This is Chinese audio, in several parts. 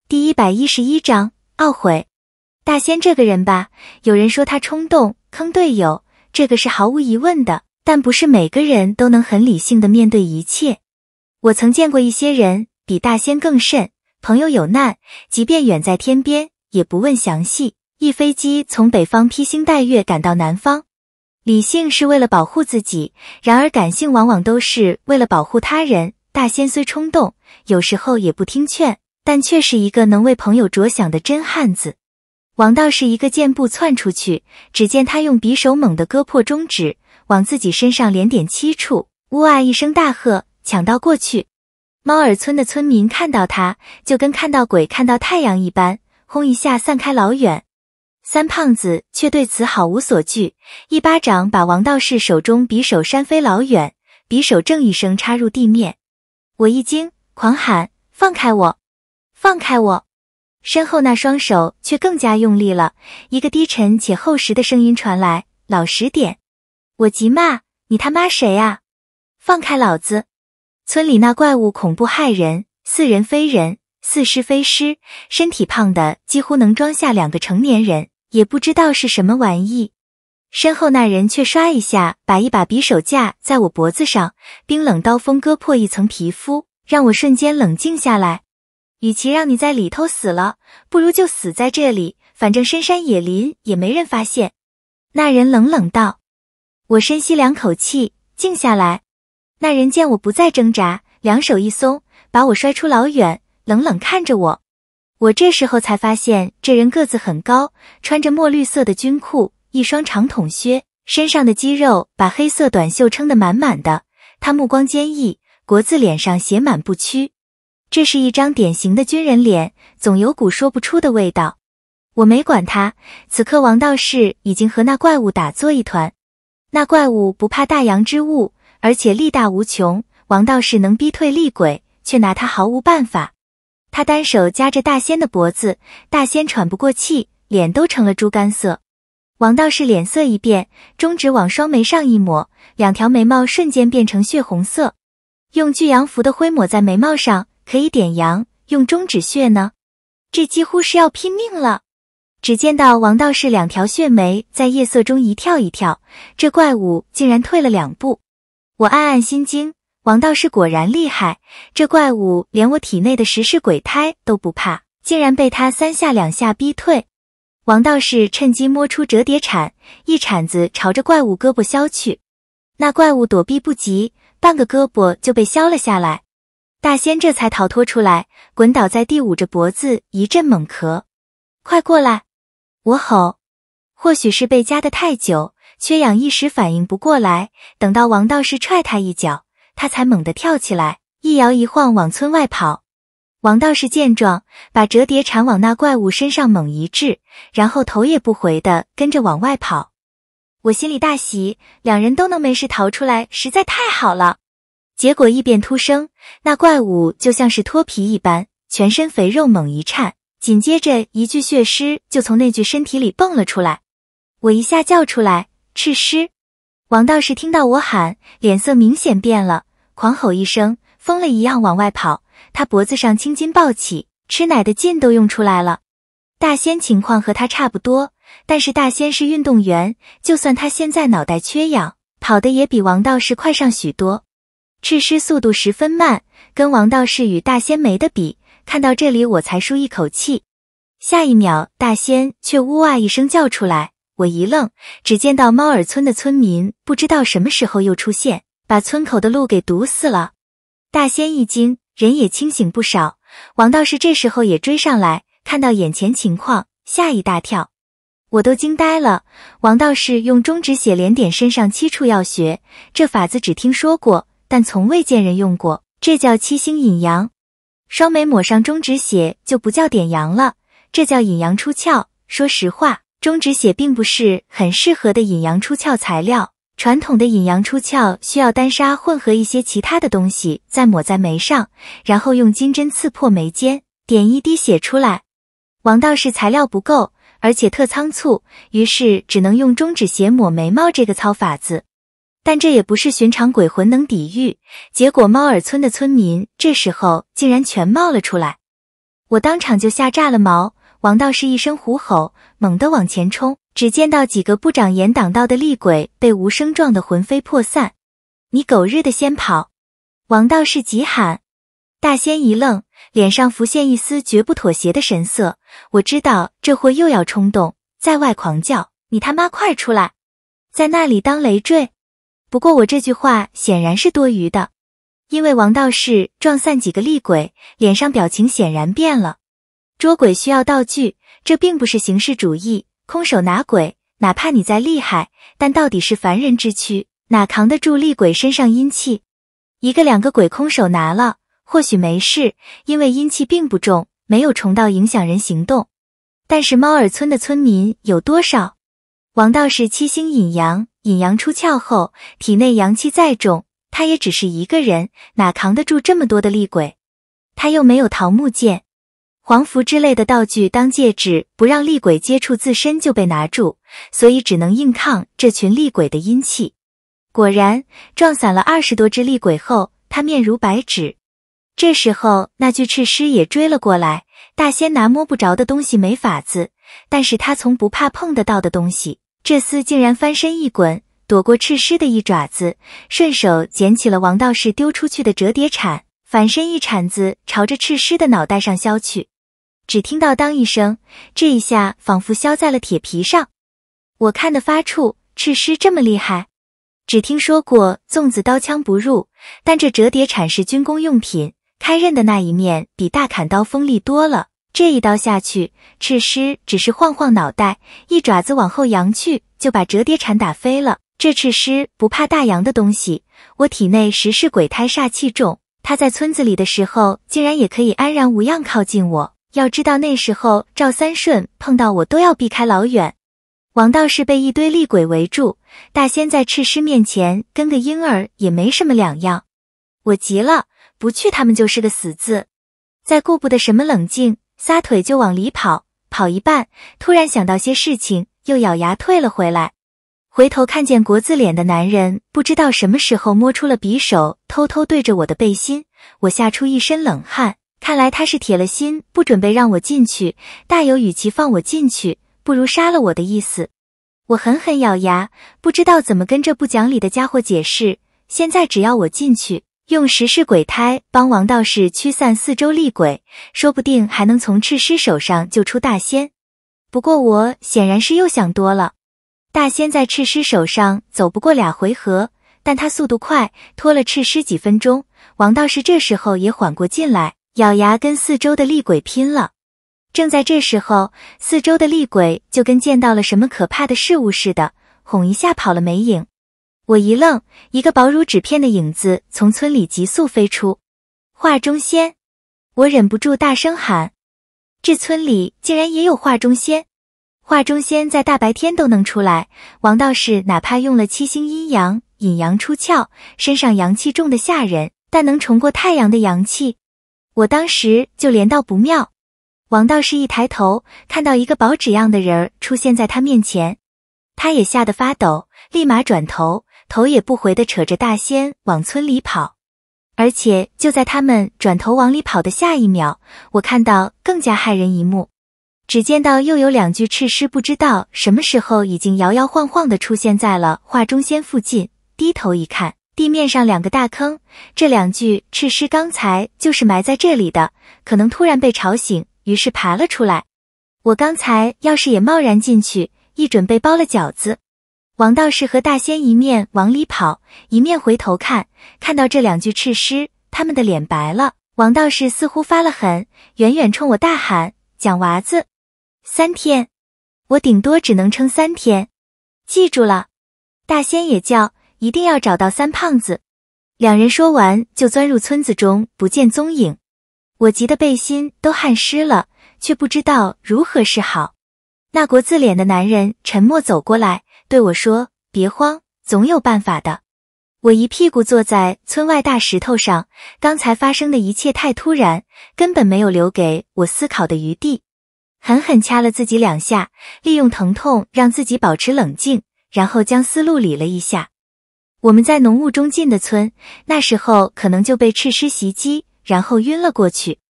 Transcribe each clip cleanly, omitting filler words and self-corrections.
第111章懊悔。大仙这个人吧，有人说他冲动、坑队友，这个是毫无疑问的，但不是每个人都能很理性的面对一切。我曾见过一些人比大仙更甚，朋友有难，即便远在天边，也不问详细，一飞机从北方披星戴月赶到南方。理性是为了保护自己，然而感性往往都是为了保护他人。大仙虽冲动，有时候也不听劝，但却是一个能为朋友着想的真汉子。王道士一个箭步窜出去，只见他用匕首猛地割破中指，往自己身上连点7处，呜啊一声大喝，抢到过去。猫耳村的村民看到他，就跟看到鬼看到太阳一般，轰一下散开老远。三胖子却对此毫无所惧，一巴掌把王道士手中匕首扇飞老远，匕首正一声插入地面。我一惊，狂喊：放开我！放开我！身后那双手却更加用力了，一个低沉且厚实的声音传来：老实点！我急骂：你他妈谁啊？放开老子！村里那怪物恐怖骇人，似人非人，似尸非尸，身体胖的几乎能装下2个成年人，也不知道是什么玩意。身后那人却唰一下把一把匕首架在我脖子上，冰冷刀锋割破一层皮肤，让我瞬间冷静下来。与其让你在里头死了，不如就死在这里，反正深山野林也没人发现。那人冷冷道。我深吸2口气，静下来。那人见我不再挣扎，两手一松，把我摔出老远，冷冷看着我。我这时候才发现这人个子很高，穿着墨绿色的军裤，一双长筒靴，身上的肌肉把黑色短袖撑得满满的。他目光坚毅，国字脸上写满不屈。这是一张典型的军人脸，总有股说不出的味道。我没管他，此刻王道士已经和那怪物打作一团。那怪物不怕大洋之物，而且力大无穷，王道士能逼退厉鬼，却拿他毫无办法。他单手夹着大仙的脖子，大仙喘不过气，脸都成了猪肝色。王道士脸色一变，中指往双眉上一抹，2条眉毛瞬间变成血红色。用巨阳符的灰抹在眉毛上可以点阳，用中指血呢？这几乎是要拼命了。只见到王道士2条血眉在夜色中一跳一跳，这怪物竟然退了2步。我暗暗心惊，王道士果然厉害，这怪物连我体内的10世鬼胎都不怕，竟然被他3下2下逼退。王道士趁机摸出折叠铲，一铲子朝着怪物胳膊削去。那怪物躲避不及，半个胳膊就被削了下来。大仙这才逃脱出来，滚倒在地，捂着脖子一阵猛咳。快过来！我吼。或许是被夹得太久，缺氧一时反应不过来，等到王道士踹他一脚，他才猛地跳起来，一摇一晃往村外跑。王道士见状，把折叠铲往那怪物身上猛一掷，然后头也不回地跟着往外跑。我心里大喜，2人都能没事逃出来，实在太好了。结果一变突生，那怪物就像是脱皮一般，全身肥肉猛一颤，紧接着一具血尸就从那具身体里蹦了出来。我一下叫出来，赤尸！王道士听到我喊，脸色明显变了，狂吼一声，疯了一样往外跑，他脖子上青筋暴起，吃奶的劲都用出来了。大仙情况和他差不多，但是大仙是运动员，就算他现在脑袋缺氧，跑得也比王道士快上许多。赤尸速度十分慢，跟王道士与大仙没得比，看到这里我才舒一口气。下一秒，大仙却呜啊一声叫出来，我一愣，只见到猫耳村的村民不知道什么时候又出现，把村口的路给堵死了。大仙一惊，人也清醒不少。王道士这时候也追上来，看到眼前情况，吓一大跳。我都惊呆了，王道士用中指血连点身上7处要穴，这法子只听说过，但从未见人用过，这叫7星引阳。双眉抹上中指血就不叫点阳了，这叫引阳出窍。说实话，中指血并不是很适合的引阳出窍材料，传统的引阳出窍需要丹砂混合一些其他的东西，再抹在眉上，然后用金针刺破眉间，点一滴血出来。王道士材料不够，而且特仓促，于是只能用中指血抹眉毛这个操法子。但这也不是寻常鬼魂能抵御，结果猫耳村的村民这时候竟然全冒了出来。 我当场就吓炸了毛，王道士一声虎吼，猛地往前冲，只见到几个不长眼挡道的厉鬼被无声撞得魂飞魄散。你狗日的先跑！王道士急喊。大仙一愣，脸上浮现一丝绝不妥协的神色。我知道这货又要冲动，在外狂叫，你他妈快出来，在那里当累赘。不过我这句话显然是多余的，因为王道士撞散几个厉鬼，脸上表情显然变了。捉鬼需要道具，这并不是形式主义，空手拿鬼，哪怕你再厉害，但到底是凡人之躯，哪扛得住厉鬼身上阴气？一个两个鬼空手拿了，或许没事，因为阴气并不重，没有虫到影响人行动。但是猫耳村的村民有多少？王道士七星引阳，引阳出窍后，体内阳气再重，他也只是一个人，哪扛得住这么多的厉鬼？他又没有桃木剑、黄符之类的道具当戒指，不让厉鬼接触自身就被拿住，所以只能硬抗这群厉鬼的阴气。果然，撞散了20多只厉鬼后，他面如白纸。这时候那具赤尸也追了过来，大仙拿摸不着的东西没法子，但是他从不怕碰得到的东西，这厮竟然翻身一滚，躲过赤尸的一爪子，顺手捡起了王道士丢出去的折叠铲，反身一铲子朝着赤尸的脑袋上削去。只听到当一声，这一下仿佛削在了铁皮上。我看得发怵，赤尸这么厉害？只听说过粽子刀枪不入，但这折叠铲是军工用品，开刃的那一面比大砍刀锋利多了。这一刀下去，赤尸只是晃晃脑袋，一爪子往后扬去，就把折叠铲打飞了。这赤尸不怕大洋的东西，我体内实是鬼胎煞气重，他在村子里的时候竟然也可以安然无恙靠近我。要知道那时候赵三顺碰到我都要避开老远。王道士被一堆厉鬼围住，大仙在赤尸面前跟个婴儿也没什么两样。我急了，不去他们就是个死字。再顾不得什么冷静，撒腿就往里跑，跑一半，突然想到些事情，又咬牙退了回来。回头看见国字脸的男人，不知道什么时候摸出了匕首，偷偷对着我的背心，我吓出一身冷汗。看来他是铁了心，不准备让我进去，大有与其放我进去，不如杀了我的意思。我狠狠咬牙，不知道怎么跟这不讲理的家伙解释。现在只要我进去，用十式鬼胎帮王道士驱散四周厉鬼，说不定还能从赤尸手上救出大仙。不过我显然是又想多了。大仙在赤尸手上走不过2回合，但他速度快，拖了赤尸几分钟。王道士这时候也缓过劲来，咬牙跟四周的厉鬼拼了。正在这时候，四周的厉鬼就跟见到了什么可怕的事物似的，轰一下跑了没影。我一愣，一个薄如纸片的影子从村里急速飞出。画中仙！我忍不住大声喊。这村里竟然也有画中仙！画中仙在大白天都能出来，王道士哪怕用了7星阴阳，引阳出窍，身上阳气重得吓人，但能冲过太阳的阳气。我当时就连到不妙。王道士一抬头，看到一个薄纸样的人儿出现在他面前，他也吓得发抖，立马转头，头也不回地扯着大仙往村里跑。而且就在他们转头往里跑的下一秒，我看到更加骇人一幕。只见到又有2具赤尸不知道什么时候已经摇摇晃晃地出现在了画中仙附近，低头一看，地面上2个大坑，这2具赤尸刚才就是埋在这里的，可能突然被吵醒，于是爬了出来。我刚才要是也贸然进去，一准被包了饺子。王道士和大仙一面往里跑，一面回头看，看到这2具赤尸，他们的脸白了。王道士似乎发了狠，远远冲我大喊：蒋娃子，3天，我顶多只能撑3天，记住了。大仙也叫，一定要找到3胖子。2人说完就钻入村子中，不见踪影。我急得背心都汗湿了，却不知道如何是好。那国字脸的男人沉默走过来，对我说：别慌，总有办法的。我一屁股坐在村外大石头上，刚才发生的一切太突然，根本没有留给我思考的余地。狠狠掐了自己2下，利用疼痛让自己保持冷静，然后将思路理了一下。我们在浓雾中进的村，那时候可能就被赤尸袭击，然后晕了过去。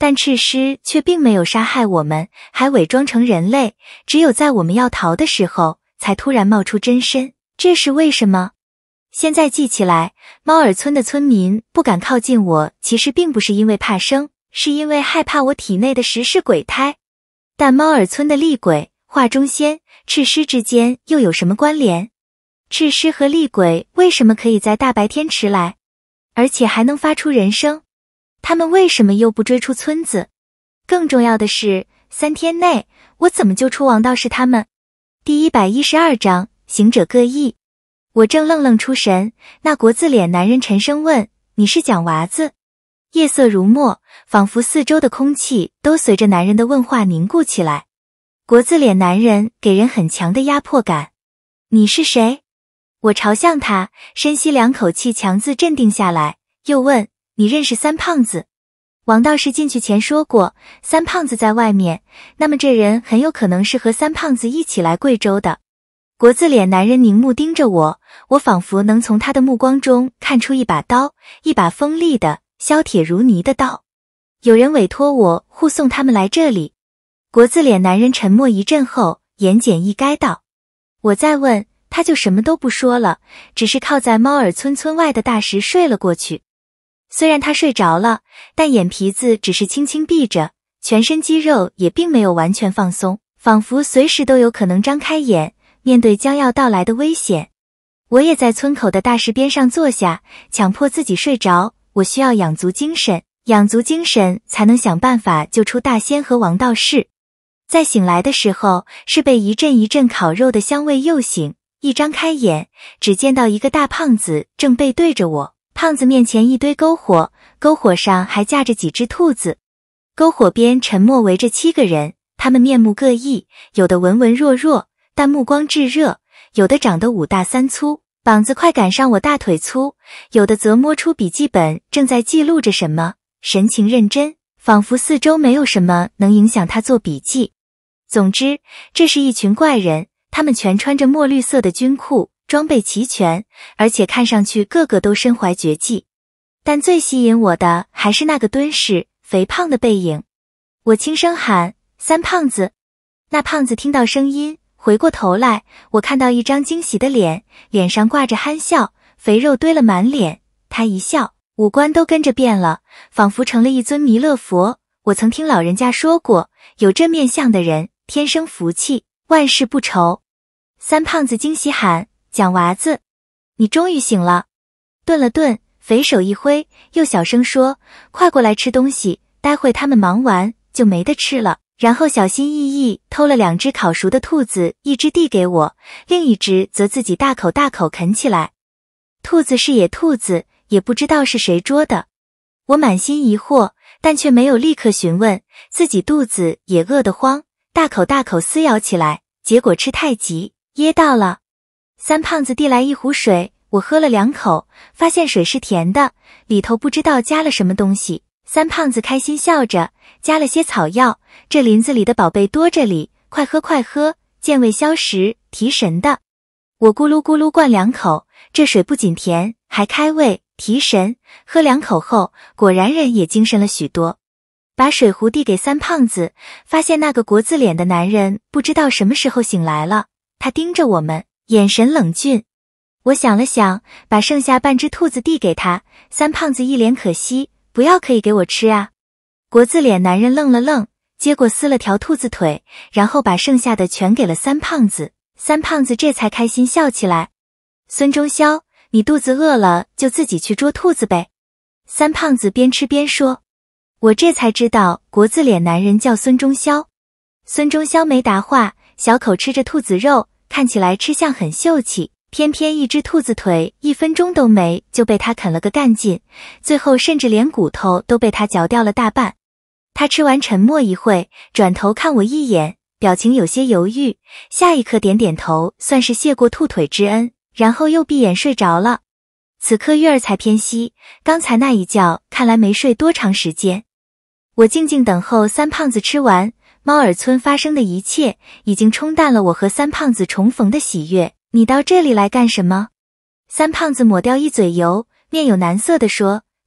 但赤狮却并没有杀害我们，还伪装成人类，只有在我们要逃的时候，才突然冒出真身。这是为什么？现在记起来，猫耳村的村民不敢靠近我，其实并不是因为怕生，是因为害怕我体内的食尸鬼胎。但猫耳村的厉鬼、画中仙、赤狮之间又有什么关联？赤狮和厉鬼为什么可以在大白天迟来，而且还能发出人声？他们为什么又不追出村子？更重要的是，3天内我怎么就出王道士他们？第112章，行者各异。我正愣愣出神，那国字脸男人沉声问：“你是蒋娃子？”夜色如墨，仿佛四周的空气都随着男人的问话凝固起来。国字脸男人给人很强的压迫感。你是谁？我朝向他，深吸2口气，强自镇定下来，又问：你认识三胖子？王道士进去前说过，三胖子在外面，那么这人很有可能是和三胖子一起来贵州的。国字脸男人凝目盯着我，我仿佛能从他的目光中看出一把刀，一把锋利的、削铁如泥的刀。有人委托我护送他们来这里。国字脸男人沉默一阵后，言简意赅道：我再问，他就什么都不说了，只是靠在猫耳村村外的大石睡了过去。虽然他睡着了，但眼皮子只是轻轻闭着，全身肌肉也并没有完全放松，仿佛随时都有可能张开眼，面对将要到来的危险。我也在村口的大石边上坐下，强迫自己睡着，我需要养足精神，养足精神才能想办法救出大仙和王道士。在醒来的时候，是被一阵一阵烤肉的香味诱醒，一张开眼，只见到一个大胖子正背对着我。胖子面前一堆篝火，篝火上还架着几只兔子。篝火边沉默围着7个人，他们面目各异，有的文文弱弱，但目光炙热，有的长得5大3粗，膀子快赶上我大腿粗，有的则摸出笔记本正在记录着什么，神情认真，仿佛四周没有什么能影响他做笔记。总之，这是一群怪人，他们全穿着墨绿色的军裤，装备齐全，而且看上去个个都身怀绝技。但最吸引我的还是那个敦实肥胖的背影。我轻声喊：三胖子。那胖子听到声音，回过头来，我看到一张惊喜的脸，脸上挂着憨笑，肥肉堆了满脸。他一笑，五官都跟着变了，仿佛成了一尊弥勒佛。我曾听老人家说过，有这面相的人天生福气，万事不愁。三胖子惊喜喊：蒋娃子，你终于醒了。顿了顿，肥手一挥，又小声说：快过来吃东西，待会他们忙完就没得吃了。然后小心翼翼偷了2只烤熟的兔子，一只递给我，另一只则自己大口大口啃起来。兔子是野兔子，也不知道是谁捉的。我满心疑惑，但却没有立刻询问，自己肚子也饿得慌，大口大口撕咬起来，结果吃太急，噎到了。三胖子递来一壶水，我喝了2口，发现水是甜的，里头不知道加了什么东西。三胖子开心笑着，加了些草药，这林子里的宝贝多着里，快喝快喝，健胃消食，提神的。我咕噜咕噜灌2口，这水不仅甜，还开胃提神。喝2口后，果然人也精神了许多。把水壶递给三胖子，发现那个国字脸的男人不知道什么时候醒来了，他盯着我们，眼神冷峻。我想了想，把剩下半只兔子递给他，三胖子一脸可惜，不要可以给我吃啊。国字脸男人愣了愣，接过撕了条兔子腿，然后把剩下的全给了三胖子。三胖子这才开心笑起来。孙中霄，你肚子饿了就自己去捉兔子呗。三胖子边吃边说。我这才知道国字脸男人叫孙中霄。孙中霄没答话，小口吃着兔子肉，看起来吃相很秀气，偏偏一只兔子腿1分钟都没就被他啃了个干净，最后甚至连骨头都被他嚼掉了大半。他吃完沉默一会，转头看我一眼，表情有些犹豫，下一刻点点头，算是谢过兔腿之恩，然后又闭眼睡着了。此刻月儿才偏西，刚才那一觉看来没睡多长时间。我静静等候三胖子吃完，猫耳村发生的一切已经冲淡了我和三胖子重逢的喜悦。你到这里来干什么？三胖子抹掉一嘴油，面有难色地说，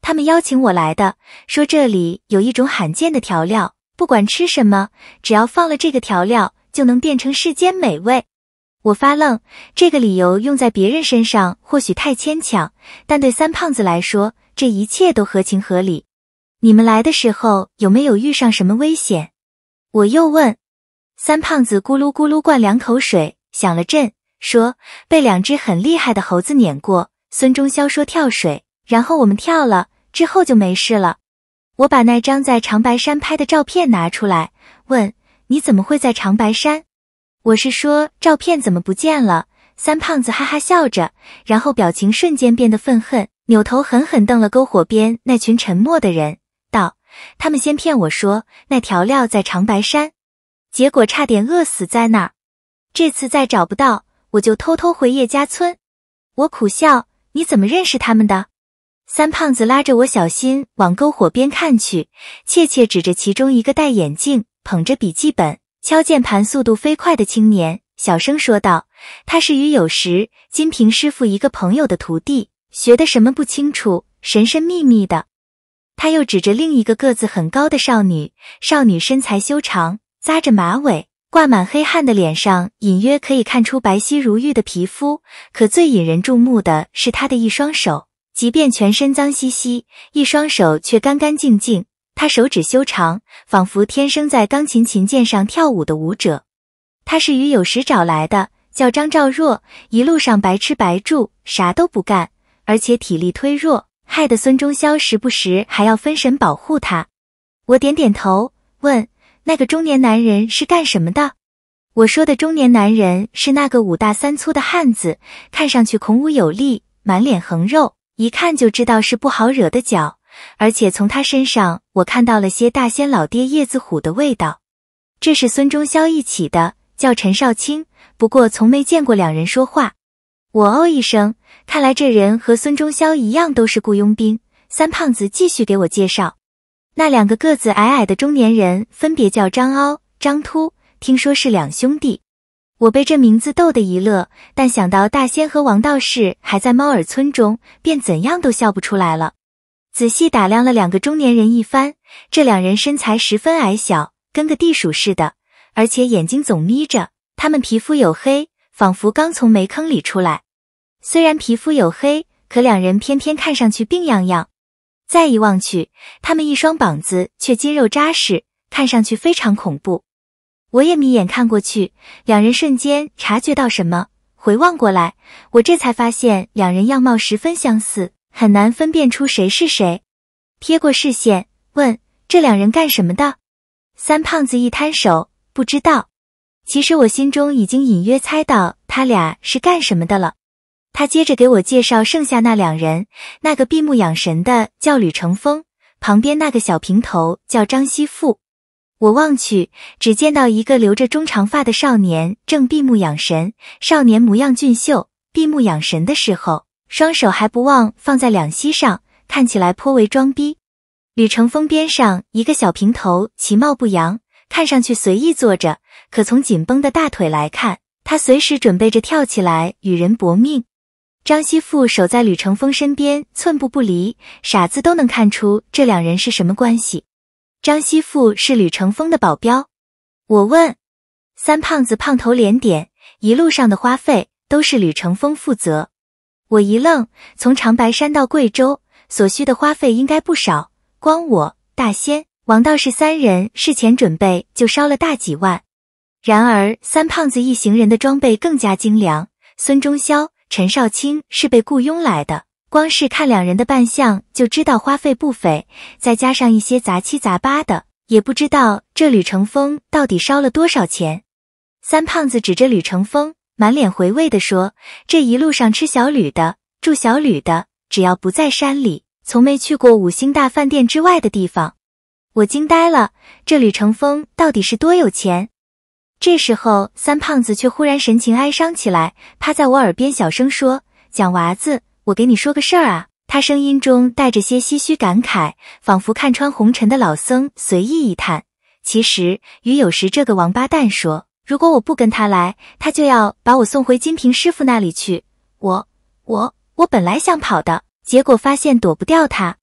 他们邀请我来的，说这里有一种罕见的调料，不管吃什么，只要放了这个调料，就能变成世间美味。我发愣，这个理由用在别人身上或许太牵强，但对三胖子来说，这一切都合情合理。你们来的时候有没有遇上什么危险？我又问。三胖子咕噜咕噜灌2口水，想了阵，说被2只很厉害的猴子撵过。孙中霄说跳水，然后我们跳了，之后就没事了。我把那张在长白山拍的照片拿出来，问你怎么会在长白山？我是说照片怎么不见了？三胖子哈哈笑着，然后表情瞬间变得愤恨，扭头狠狠瞪了篝火边那群沉默的人，道：他们先骗我说那调料在长白山，结果差点饿死在那儿。这次再找不到，我就偷偷回叶家村。我苦笑，你怎么认识他们的？三胖子拉着我小心往篝火边看去，怯怯指着其中一个戴眼镜、捧着笔记本、敲键盘速度飞快的青年，小声说道：他是于有时金平师傅一个朋友的徒弟，学的什么不清楚，神神秘秘的。他又指着另一个个子很高的少女，少女身材修长，扎着马尾，挂满黑汗的脸上隐约可以看出白皙如玉的皮肤，可最引人注目的是她的一双手，即便全身脏兮兮，一双手却干干净净。她手指修长，仿佛天生在钢琴琴键上跳舞的舞者。她是于有时找来的，叫张兆若，一路上白吃白住，啥都不干，而且体力忒弱，害得孙中霄时不时还要分神保护她。我点点头，问那个中年男人是干什么的？我说的中年男人是那个5大3粗的汉子，看上去孔武有力，满脸横肉，一看就知道是不好惹的角，而且从他身上我看到了些大仙老爹叶子虎的味道。这是孙中霄一起的，叫陈少卿，不过从没见过2人说话。我哦一声，看来这人和孙中霄一样都是雇佣兵。三胖子继续给我介绍，那2个个子矮矮的中年人分别叫张凹、张秃，听说是2兄弟。我被这名字逗得一乐，但想到大仙和王道士还在猫耳村中，便怎样都笑不出来了。仔细打量了2个中年人一番，这2人身材十分矮小，跟个地鼠似的，而且眼睛总眯着，他们皮肤黝黑，仿佛刚从煤坑里出来。虽然皮肤黝黑，可2人偏偏看上去病怏怏。再一望去，他们一双膀子却筋肉扎实，看上去非常恐怖。我也眯眼看过去，2人瞬间察觉到什么，回望过来，我这才发现2人样貌十分相似，很难分辨出谁是谁。瞥过视线，问这2人干什么的？三胖子一摊手，不知道。其实我心中已经隐约猜到他俩是干什么的了。他接着给我介绍剩下那2人，那个闭目养神的叫吕成风，旁边那个小平头叫张熙富。我望去，只见到一个留着中长发的少年正闭目养神，少年模样俊秀，闭目养神的时候，双手还不忘放在两膝上，看起来颇为装逼。吕成风边上一个小平头其貌不扬，看上去随意坐着，可从紧绷的大腿来看，他随时准备着跳起来与人搏命。张熙富守在吕成风身边，寸步不离，傻子都能看出这2人是什么关系。张熙富是吕成风的保镖。我问。三胖子胖头连点，一路上的花费都是吕成风负责。我一愣，从长白山到贵州，所需的花费应该不少，光我、大仙、王道士3人事前准备就烧了大几万。然而三胖子一行人的装备更加精良，孙中霄、陈少卿是被雇佣来的，光是看2人的扮相就知道花费不菲，再加上一些杂七杂八的，也不知道这吕成风到底烧了多少钱。三胖子指着吕成风，满脸回味地说，这一路上吃小旅的，住小旅的，只要不在山里，从没去过5星大饭店之外的地方。我惊呆了，这吕成风到底是多有钱？这时候三胖子却忽然神情哀伤起来，趴在我耳边小声说，蒋娃子，我给你说个事儿啊。他声音中带着些唏嘘感慨，仿佛看穿红尘的老僧随意一叹。其实于有时这个王八蛋说，如果我不跟他来，他就要把我送回金平师傅那里去。我本来想跑的，结果发现躲不掉他。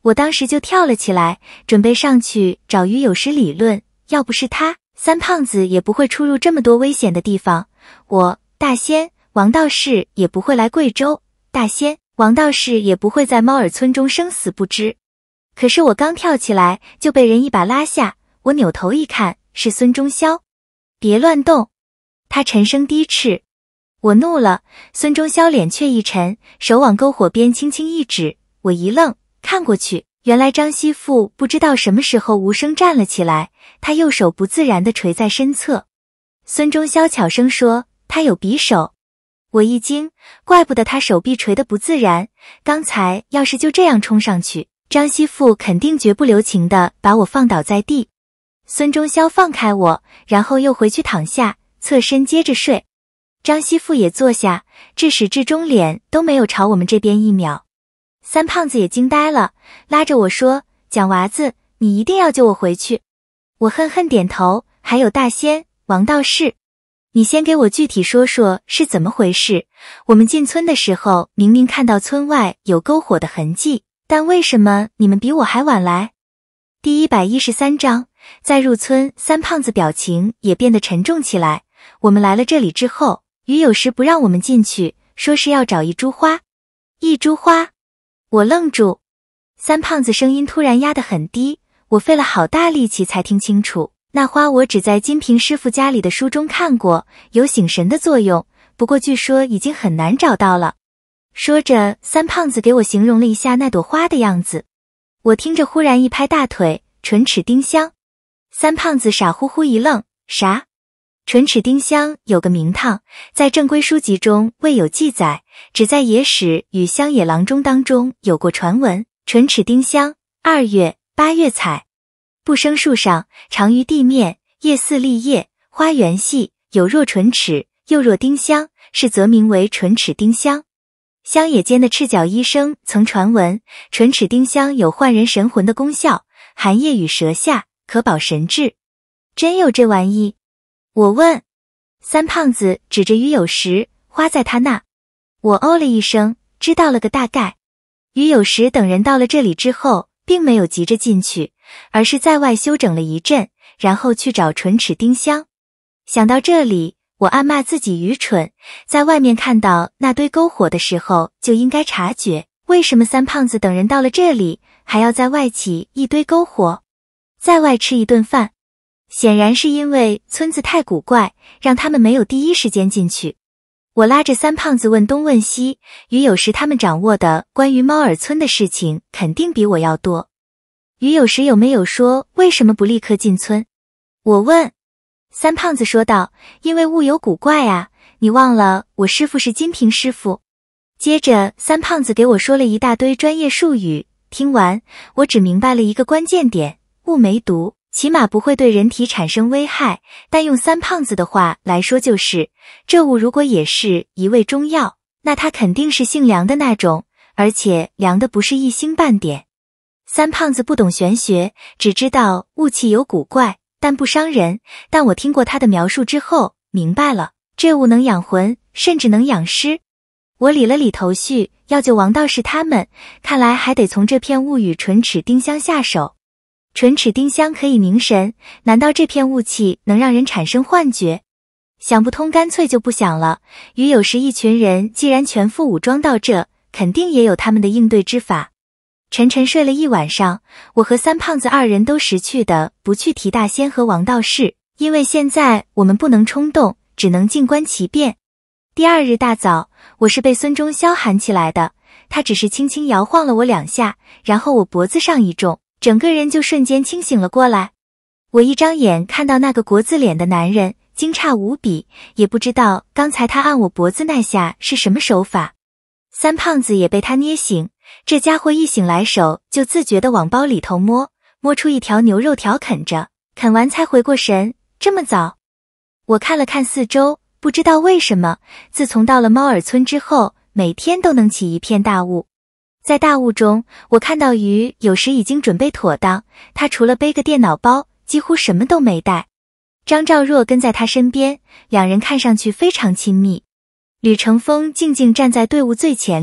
我当时就跳了起来，准备上去找于有时理论，要不是他，三胖子也不会出入这么多危险的地方，我、大仙、王道士也不会来贵州，大仙、王道士也不会在猫耳村中生死不知。可是我刚跳起来就被人一把拉下，我扭头一看，是孙中霄。别乱动，他沉声低斥。我怒了，孙中霄脸却一沉，手往篝火边轻轻一指，我一愣，看过去，原来张熙富不知道什么时候无声站了起来，他右手不自然地垂在身侧。孙中霄悄声说，他有匕首。我一惊，怪不得他手臂垂得不自然，刚才要是就这样冲上去，张熙富肯定绝不留情地把我放倒在地。孙中霄放开我，然后又回去躺下，侧身接着睡。张熙富也坐下，至始至终脸都没有朝我们这边一秒。三胖子也惊呆了，拉着我说，蒋娃子，你一定要救我回去。我恨恨点头，还有大仙、王道士，你先给我具体说说是怎么回事。我们进村的时候明明看到村外有篝火的痕迹，但为什么你们比我还晚来？第113章，再入村，三胖子表情也变得沉重起来。我们来了这里之后，于有时不让我们进去，说是要找一株花。一株花？我愣住。三胖子声音突然压得很低，我费了好大力气才听清楚，那花我只在金平师傅家里的书中看过，有醒神的作用，不过据说已经很难找到了。说着，三胖子给我形容了一下那朵花的样子。我听着忽然一拍大腿，唇齿丁香。三胖子傻乎乎一愣，啥？唇齿丁香有个名堂，在正规书籍中未有记载，只在野史与乡野郎中当中有过传闻。唇齿丁香，2月、8月采，不生树上，长于地面，叶似栗叶，花圆细，有若唇齿，又若丁香，是则名为唇齿丁香。乡野间的赤脚医生曾传闻，唇齿丁香有换人神魂的功效，含叶与舌下，可保神志。真有这玩意？我问。三胖子指着于有时，花在他那。我哦了一声，知道了个大概。于有时等人到了这里之后，并没有急着进去，而是在外休整了一阵，然后去找唇齿丁香。想到这里，我暗骂自己愚蠢，在外面看到那堆篝火的时候就应该察觉，为什么三胖子等人到了这里，还要在外起一堆篝火，在外吃一顿饭。显然是因为村子太古怪，让他们没有第一时间进去。我拉着三胖子问东问西，于有时他们掌握的关于猫耳村的事情肯定比我要多。于有时有没有说为什么不立刻进村？我问。三胖子说道，因为物有古怪啊，你忘了我师父是金平师傅。接着三胖子给我说了一大堆专业术语，听完我只明白了一个关键点，物没毒，起码不会对人体产生危害，但用三胖子的话来说就是，这物如果也是一味中药，那它肯定是性凉的那种，而且凉的不是一星半点。三胖子不懂玄学，只知道雾气有古怪，但不伤人，但我听过他的描述之后，明白了，这物能养魂，甚至能养尸。我理了理头绪，要救王道士他们，看来还得从这片雾与唇齿丁香下手。唇齿丁香可以凝神，难道这片雾气能让人产生幻觉？想不通干脆就不想了。与有时一群人既然全副武装到这，肯定也有他们的应对之法。沉沉睡了一晚上，我和三胖子二人都识趣的不去提大仙和王道士，因为现在我们不能冲动，只能静观其变。第二日大早，我是被孙中霄喊起来的，他只是轻轻摇晃了我2下，然后我脖子上一重，整个人就瞬间清醒了过来。我一张眼看到那个国字脸的男人，惊诧无比，也不知道刚才他按我脖子那下是什么手法。三胖子也被他捏醒，这家伙一醒来手就自觉地往包里头摸出一条牛肉条啃着，啃完才回过神，这么早？我看了看四周，不知道为什么，自从到了猫耳村之后，每天都能起一片大雾。在大雾中，我看到鱼有时已经准备妥当，他除了背个电脑包，几乎什么都没带。张兆若跟在他身边，两人看上去非常亲密。吕成风静静站在队伍最前列，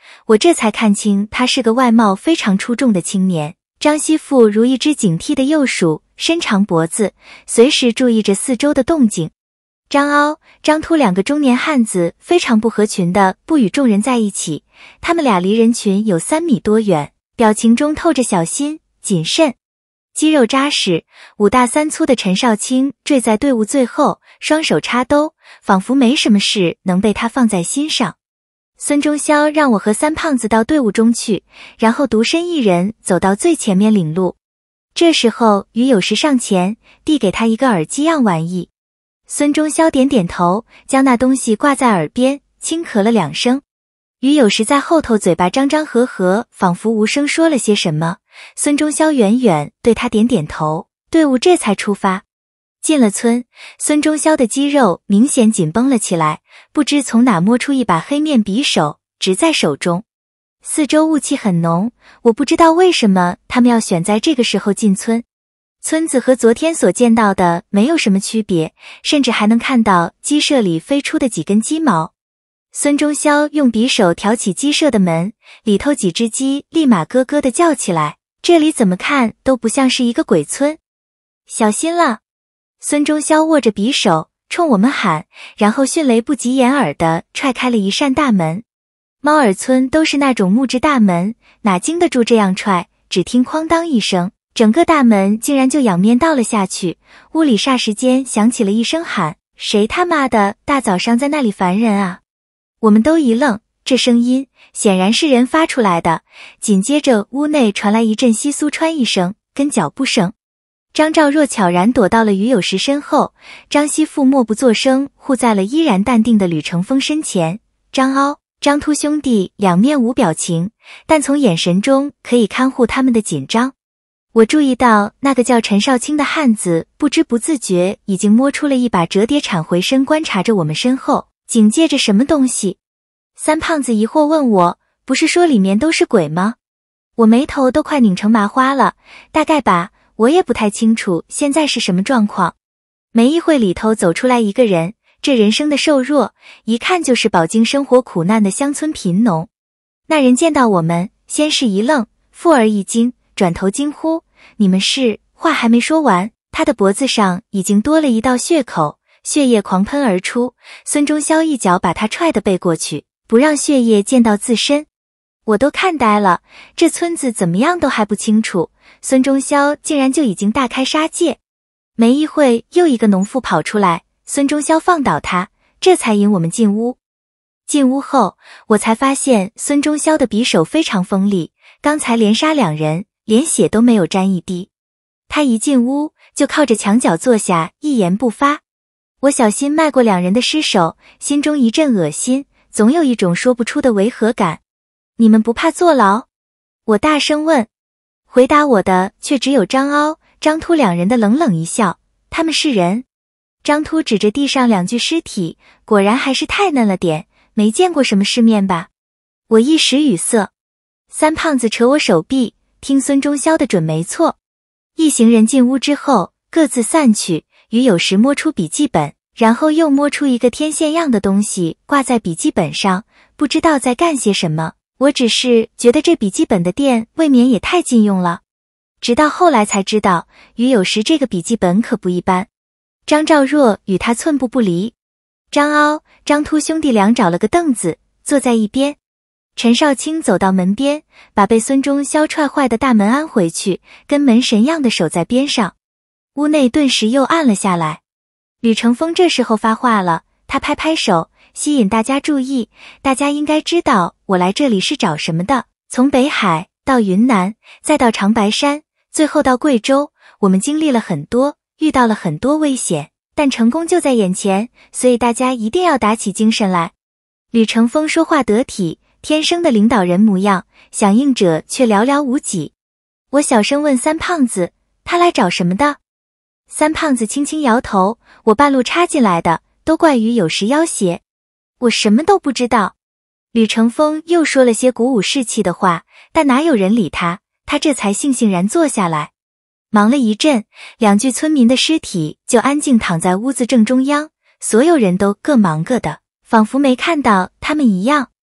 我这才看清他是个外貌非常出众的青年。张西富如一只警惕的幼鼠，伸长脖子，随时注意着四周的动静。张凹、张秃两个中年汉子非常不合群的不与众人在一起，他们俩离人群有3米多远，表情中透着小心、谨慎。肌肉扎实、5大3粗的陈少卿坠在队伍最后，双手插兜，仿佛没什么事能被他放在心上。孙中霄让我和三胖子到队伍中去，然后独身一人走到最前面领路。这时候于有时上前，递给他一个耳机样玩意。孙中霄点点头，将那东西挂在耳边，轻咳了2声。于有时在后头嘴巴张张合合，仿佛无声说了些什么。孙中霄远远对他点点头，队伍这才出发。进了村，孙中霄的肌肉明显紧绷了起来，不知从哪摸出一把黑面匕首，执在手中。四周雾气很浓，我不知道为什么他们要选在这个时候进村。村子和昨天所见到的没有什么区别，甚至还能看到鸡舍里飞出的几根鸡毛。孙中霄用匕首挑起鸡舍的门，里头几只鸡立马咯咯地叫起来，这里怎么看都不像是一个鬼村。小心了！孙中霄握着匕首冲我们喊，然后迅雷不及掩耳地踹开了一扇大门。猫耳村都是那种木质大门，哪经得住这样踹，只听哐当一声，整个大门竟然就仰面倒了下去。屋里霎时间响起了一声喊，谁他妈的大早上在那里烦人啊？我们都一愣，这声音显然是人发出来的。紧接着屋内传来一阵窸窣穿一声，跟脚步声。张兆若悄然躲到了于有时身后，张西富默不作声护在了依然淡定的吕成风身前。张凹、张秃兄弟两面无表情，但从眼神中可以看护他们的紧张。我注意到那个叫陈少卿的汉子不知不自觉已经摸出了一把折叠铲回身，观察着我们身后，警戒着什么东西。三胖子疑惑问我，不是说里面都是鬼吗？我眉头都快拧成麻花了，大概吧，我也不太清楚现在是什么状况。没一会里头走出来一个人，这人生的瘦弱，一看就是饱经生活苦难的乡村贫农。那人见到我们，先是一愣，复而一惊，转头惊呼，你们是……话还没说完，他的脖子上已经多了一道血口，血液狂喷而出。孙中霄一脚把他踹得背过去，不让血液溅到自身。我都看呆了，这村子怎么样都还不清楚，孙中霄竟然就已经大开杀戒。没一会又一个农妇跑出来，孙中霄放倒他，这才引我们进屋。进屋后，我才发现孙中霄的匕首非常锋利，刚才连杀2人，连血都没有沾一滴。他一进屋就靠着墙角坐下，一言不发。我小心迈过2人的尸首，心中一阵恶心，总有一种说不出的违和感。你们不怕坐牢？我大声问。回答我的却只有张凹、张秃2人的冷冷一笑，他们是人。张秃指着地上2具尸体，果然还是太嫩了点，没见过什么世面吧？我一时语塞。三胖子扯我手臂，听孙中霄的准没错。一行人进屋之后，各自散去，于有时摸出笔记本，然后又摸出一个天线样的东西挂在笔记本上，不知道在干些什么。我只是觉得这笔记本的电未免也太禁用了。直到后来才知道，于有时这个笔记本可不一般。张兆若与他寸步不离。张凹、张秃兄弟俩找了个凳子，坐在一边。陈少卿走到门边，把被孙中霄踹坏的大门安回去，跟门神样的守在边上。屋内顿时又暗了下来。吕成风这时候发话了，他拍拍手，吸引大家注意，大家应该知道我来这里是找什么的。从北海到云南，再到长白山，最后到贵州，我们经历了很多，遇到了很多危险，但成功就在眼前，所以大家一定要打起精神来。吕成风说话得体，天生的领导人模样，响应者却寥寥无几。我小声问三胖子，他来找什么的？三胖子轻轻摇头，我半路插进来的，都怪于有时要挟。我什么都不知道。吕成风又说了些鼓舞士气的话，但哪有人理他，他这才悻悻然坐下来。忙了一阵，2具村民的尸体就安静躺在屋子正中央，所有人都各忙各的，仿佛没看到他们一样。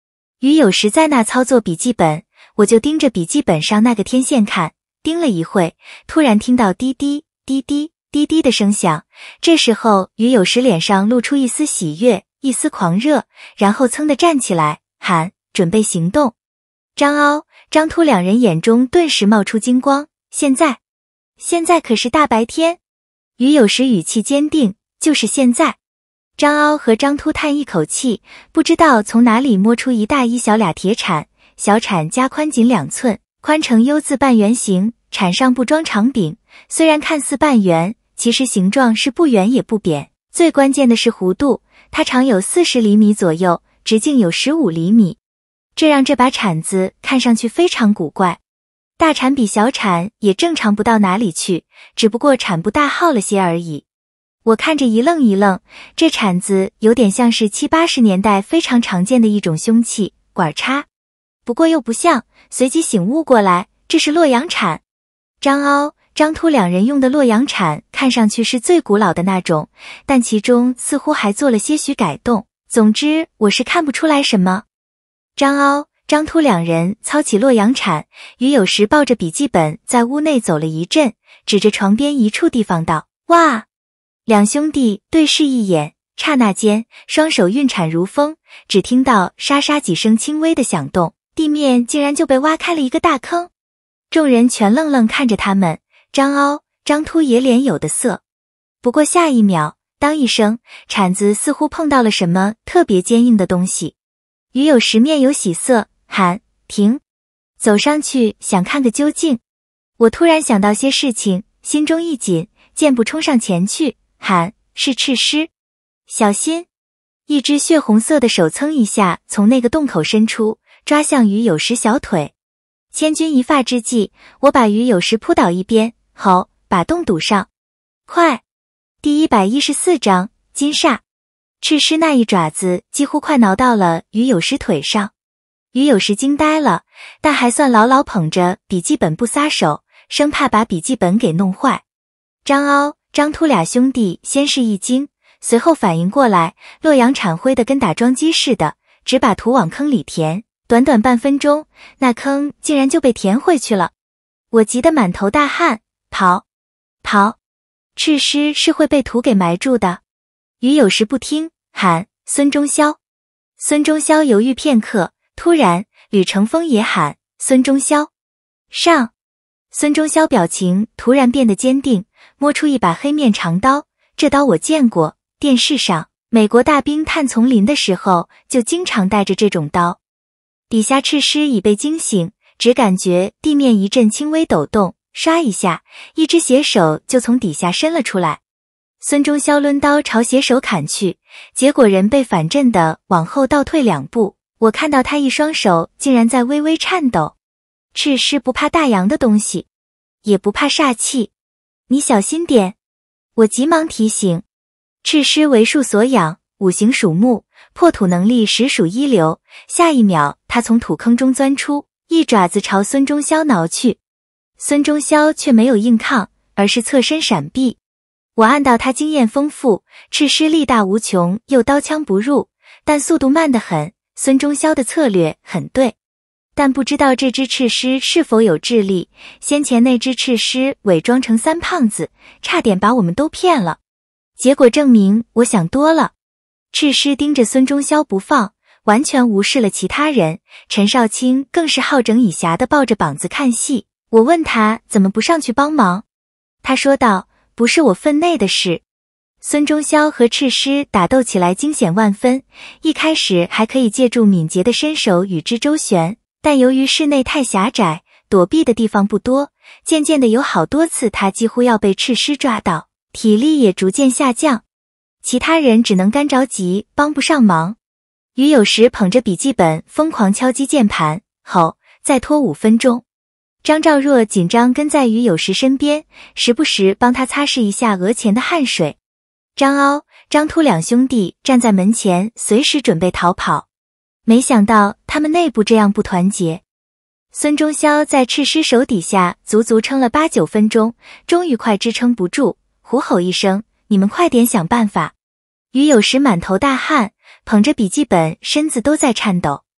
于有时在那操作笔记本，我就盯着笔记本上那个天线看，盯了一会，突然听到滴滴滴滴滴滴的声响。这时候于有时脸上露出一丝喜悦，一丝狂热，然后噌地站起来，喊准备行动。张凹、张秃两人眼中顿时冒出金光，现在可是大白天。于有时语气坚定，就是现在。张凹和张秃叹一口气，不知道从哪里摸出一大一小俩铁铲，小铲加宽仅2寸，宽呈 U 字半圆形，铲上不装长柄，虽然看似半圆，其实形状是不圆也不扁，最关键的是弧度，它长有40厘米左右，直径有15厘米，这让这把铲子看上去非常古怪。大铲比小铲也正常不到哪里去，只不过铲不大号了些而已。我看着一愣一愣，这铲子有点像是70、80年代非常常见的一种凶器，管叉。不过又不像，随即醒悟过来，这是洛阳铲。张凹、张秃两人用的洛阳铲看上去是最古老的那种，但其中似乎还做了些许改动。总之，我是看不出来什么。张凹、张秃两人操起洛阳铲，于有时抱着笔记本在屋内走了一阵，指着床边一处地方道：“哇！”两兄弟对视一眼，刹那间双手运铲如风，只听到沙沙几声轻微的响动，地面竟然就被挖开了一个大坑。众人全愣愣看着他们，张凹、张秃也脸有的色。不过下一秒，当一声，铲子似乎碰到了什么特别坚硬的东西。于有时面有喜色，喊停，走上去想看个究竟。我突然想到些事情，心中一紧，箭步冲上前去，喊是赤狮，小心！一只血红色的手噌一下从那个洞口伸出，抓向于有时小腿。千钧一发之际，我把于有时扑倒一边，吼，把洞堵上，快！第114章金煞。赤狮那一爪子几乎快挠到了于有时腿上，于有时惊呆了，但还算牢牢捧着笔记本不撒手，生怕把笔记本给弄坏。张凹、张秃俩兄弟先是一惊，随后反应过来，洛阳铲挥得跟打桩机似的，只把土往坑里填，短短半分钟，那坑竟然就被填回去了。我急得满头大汗，跑！赤狮是会被土给埋住的。于有时不听，喊孙中霄。孙中霄犹豫片刻，突然吕成风也喊孙中霄上。孙中霄表情突然变得坚定，摸出一把黑面长刀，这刀我见过，电视上美国大兵探丛林的时候就经常带着这种刀。底下赤狮已被惊醒，只感觉地面一阵轻微抖动，唰一下，一只血手就从底下伸了出来。孙中霄抡刀朝血手砍去，结果人被反震的往后倒退2步，我看到他一双手竟然在微微颤抖。赤狮不怕大洋的东西，也不怕煞气，你小心点。我急忙提醒。赤狮为树所养，五行属木，破土能力实属一流。下一秒，他从土坑中钻出，一爪子朝孙中霄挠去。孙中霄却没有硬抗，而是侧身闪避。我按到他经验丰富，赤狮力大无穷，又刀枪不入，但速度慢得很。孙中霄的策略很对，但不知道这只赤狮是否有智力。先前那只赤狮伪装成3胖子，差点把我们都骗了。结果证明我想多了。赤狮盯着孙中霄不放，完全无视了其他人。陈少卿更是好整以暇地抱着膀子看戏。我问他怎么不上去帮忙，他说道：不是我分内的事。孙中霄和赤狮打斗起来惊险万分，一开始还可以借助敏捷的身手与之周旋，但由于室内太狭窄，躲避的地方不多，渐渐的有好多次他几乎要被赤狮抓到，体力也逐渐下降。其他人只能干着急，帮不上忙。于有时捧着笔记本疯狂敲击键盘，吼，再拖5分钟。张兆若紧张跟在于有时身边，时不时帮他擦拭一下额前的汗水。张凹、张秃两兄弟站在门前，随时准备逃跑。没想到他们内部这样不团结。孙中霄在赤狮手底下足足撑了8、9分钟，终于快支撑不住，虎吼一声：你们快点想办法！于有时满头大汗，捧着笔记本，身子都在颤抖。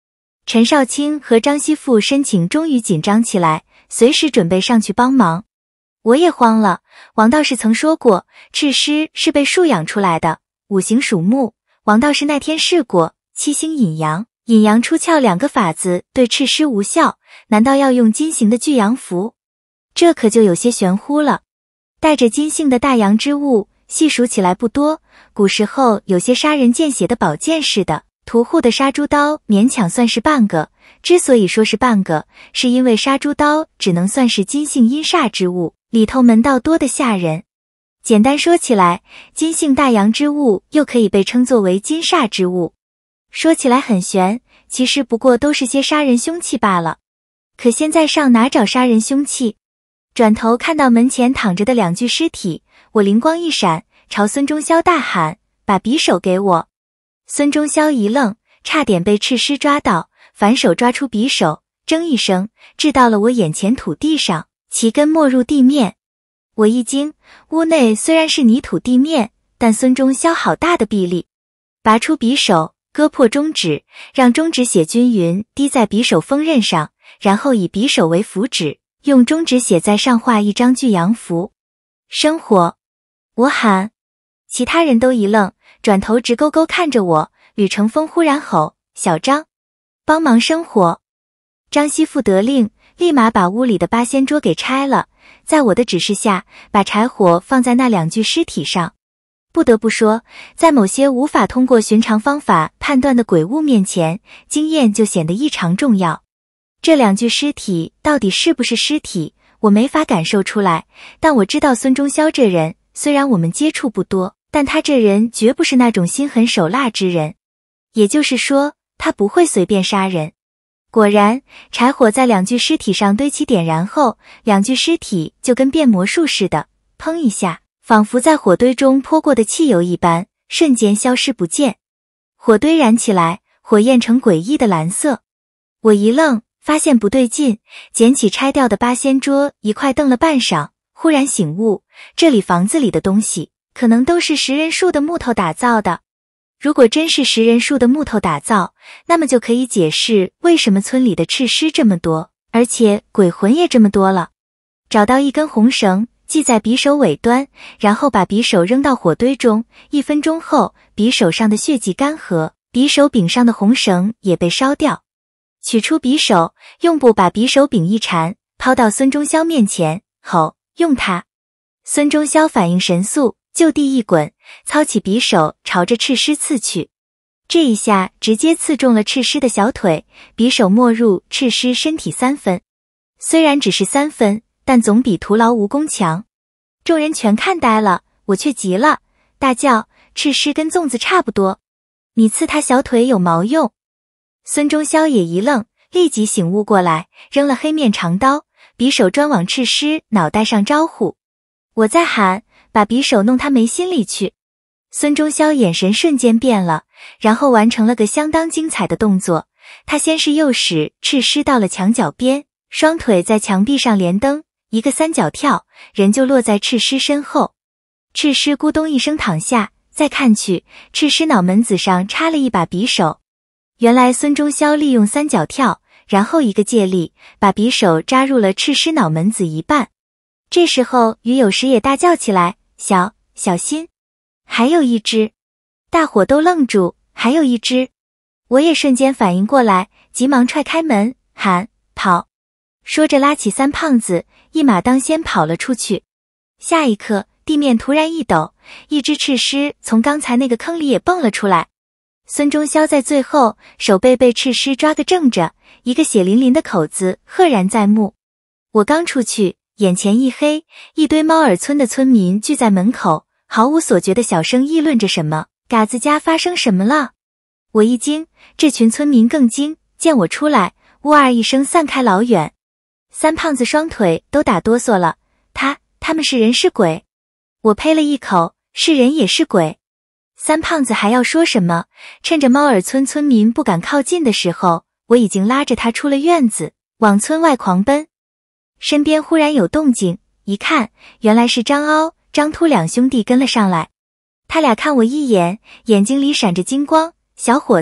陈少卿和张熙富申请终于紧张起来，随时准备上去帮忙。我也慌了，王道士曾说过，赤狮是被树养出来的，五行属木。王道士那天试过七星引阳，引阳出窍2个法子对赤狮无效，难道要用金型的聚阳符？这可就有些玄乎了。带着金性的大阳之物，细数起来不多，古时候有些杀人见血的宝剑似的，屠户的杀猪刀勉强算是半个。之所以说是半个，是因为杀猪刀只能算是金性阴煞之物，里头门道多得吓人。简单说起来，金性大阳之物又可以被称作为金煞之物。说起来很玄，其实不过都是些杀人凶器罢了。可现在上哪找杀人凶器？转头看到门前躺着的2具尸体，我灵光一闪，朝孙中霄大喊：“把匕首给我！”孙中霄一愣，差点被赤狮抓到，反手抓出匕首，铮一声，掷到了我眼前土地上，其根没入地面。我一惊，屋内虽然是泥土地面，但孙中霄好大的臂力，拔出匕首，割破中指，让中指血均匀滴在匕首锋刃上，然后以匕首为符纸，用中指血在上画一张聚阳符。生火！我喊。其他人都一愣，转头直勾勾看着我。吕成风忽然吼：“小张，帮忙生火！”张熙富得令，立马把屋里的八仙桌给拆了，在我的指示下，把柴火放在那2具尸体上。不得不说，在某些无法通过寻常方法判断的鬼物面前，经验就显得异常重要。这2具尸体到底是不是尸体，我没法感受出来，但我知道孙中霄这人，虽然我们接触不多，但他这人绝不是那种心狠手辣之人。也就是说，他不会随便杀人。果然，柴火在2具尸体上堆起点燃后，2具尸体就跟变魔术似的，砰一下，仿佛在火堆中泼过的汽油一般，瞬间消失不见。火堆燃起来，火焰呈诡异的蓝色。我一愣，发现不对劲，捡起拆掉的八仙桌一块瞪了半晌，忽然醒悟，这里房子里的东西可能都是食人树的木头打造的。如果真是食人树的木头打造，那么就可以解释为什么村里的赤尸这么多，而且鬼魂也这么多了。找到一根红绳，系在匕首尾端，然后把匕首扔到火堆中，1分钟后，匕首上的血迹干涸，匕首柄上的红绳也被烧掉。取出匕首，用布把匕首柄一缠，抛到孙中霄面前，吼：“用它！”孙中霄反应神速，就地一滚，操起匕首朝着赤尸刺去。这一下直接刺中了赤尸的小腿，匕首没入赤尸身体3分。虽然只是3分，但总比徒劳无功强。众人全看呆了，我却急了，大叫：“赤尸跟粽子差不多，你刺他小腿有毛用？”孙中霄也一愣，立即醒悟过来，扔了黑面长刀，匕首专往赤尸脑袋上招呼。我在喊：“把匕首弄他眉心里去！”孙中霄眼神瞬间变了，然后完成了个相当精彩的动作。他先是诱使赤尸到了墙角边，双腿在墙壁上连蹬，一个3脚跳，人就落在赤尸身后。赤尸咕咚一声躺下，再看去，赤尸脑门子上插了一把匕首。原来孙中霄利用3脚跳，然后一个借力，把匕首扎入了赤尸脑门子一半。这时候于有时也大叫起来：“小心！还有一只！”大伙都愣住，还有一只。我也瞬间反应过来，急忙踹开门，喊：“跑！”说着拉起3胖子，一马当先跑了出去。下一刻，地面突然一抖，一只赤尸从刚才那个坑里也蹦了出来。孙中霄在最后，手背被赤尸抓个正着，一个血淋淋的口子赫然在目。我刚出去，眼前一黑，一堆猫耳村的村民聚在门口，毫无所觉的小声议论着什么。嘎子家发生什么了？我一惊，这群村民更惊，见我出来，呜儿一声散开老远。3胖子双腿都打哆嗦了，他们是人是鬼？我呸了一口，是人也是鬼。3胖子还要说什么，趁着猫耳村村民不敢靠近的时候，我已经拉着他出了院子，往村外狂奔。身边忽然有动静，一看，原来是张凹、张秃2兄弟跟了上来。他俩看我一眼，眼睛里闪着金光：“小伙子，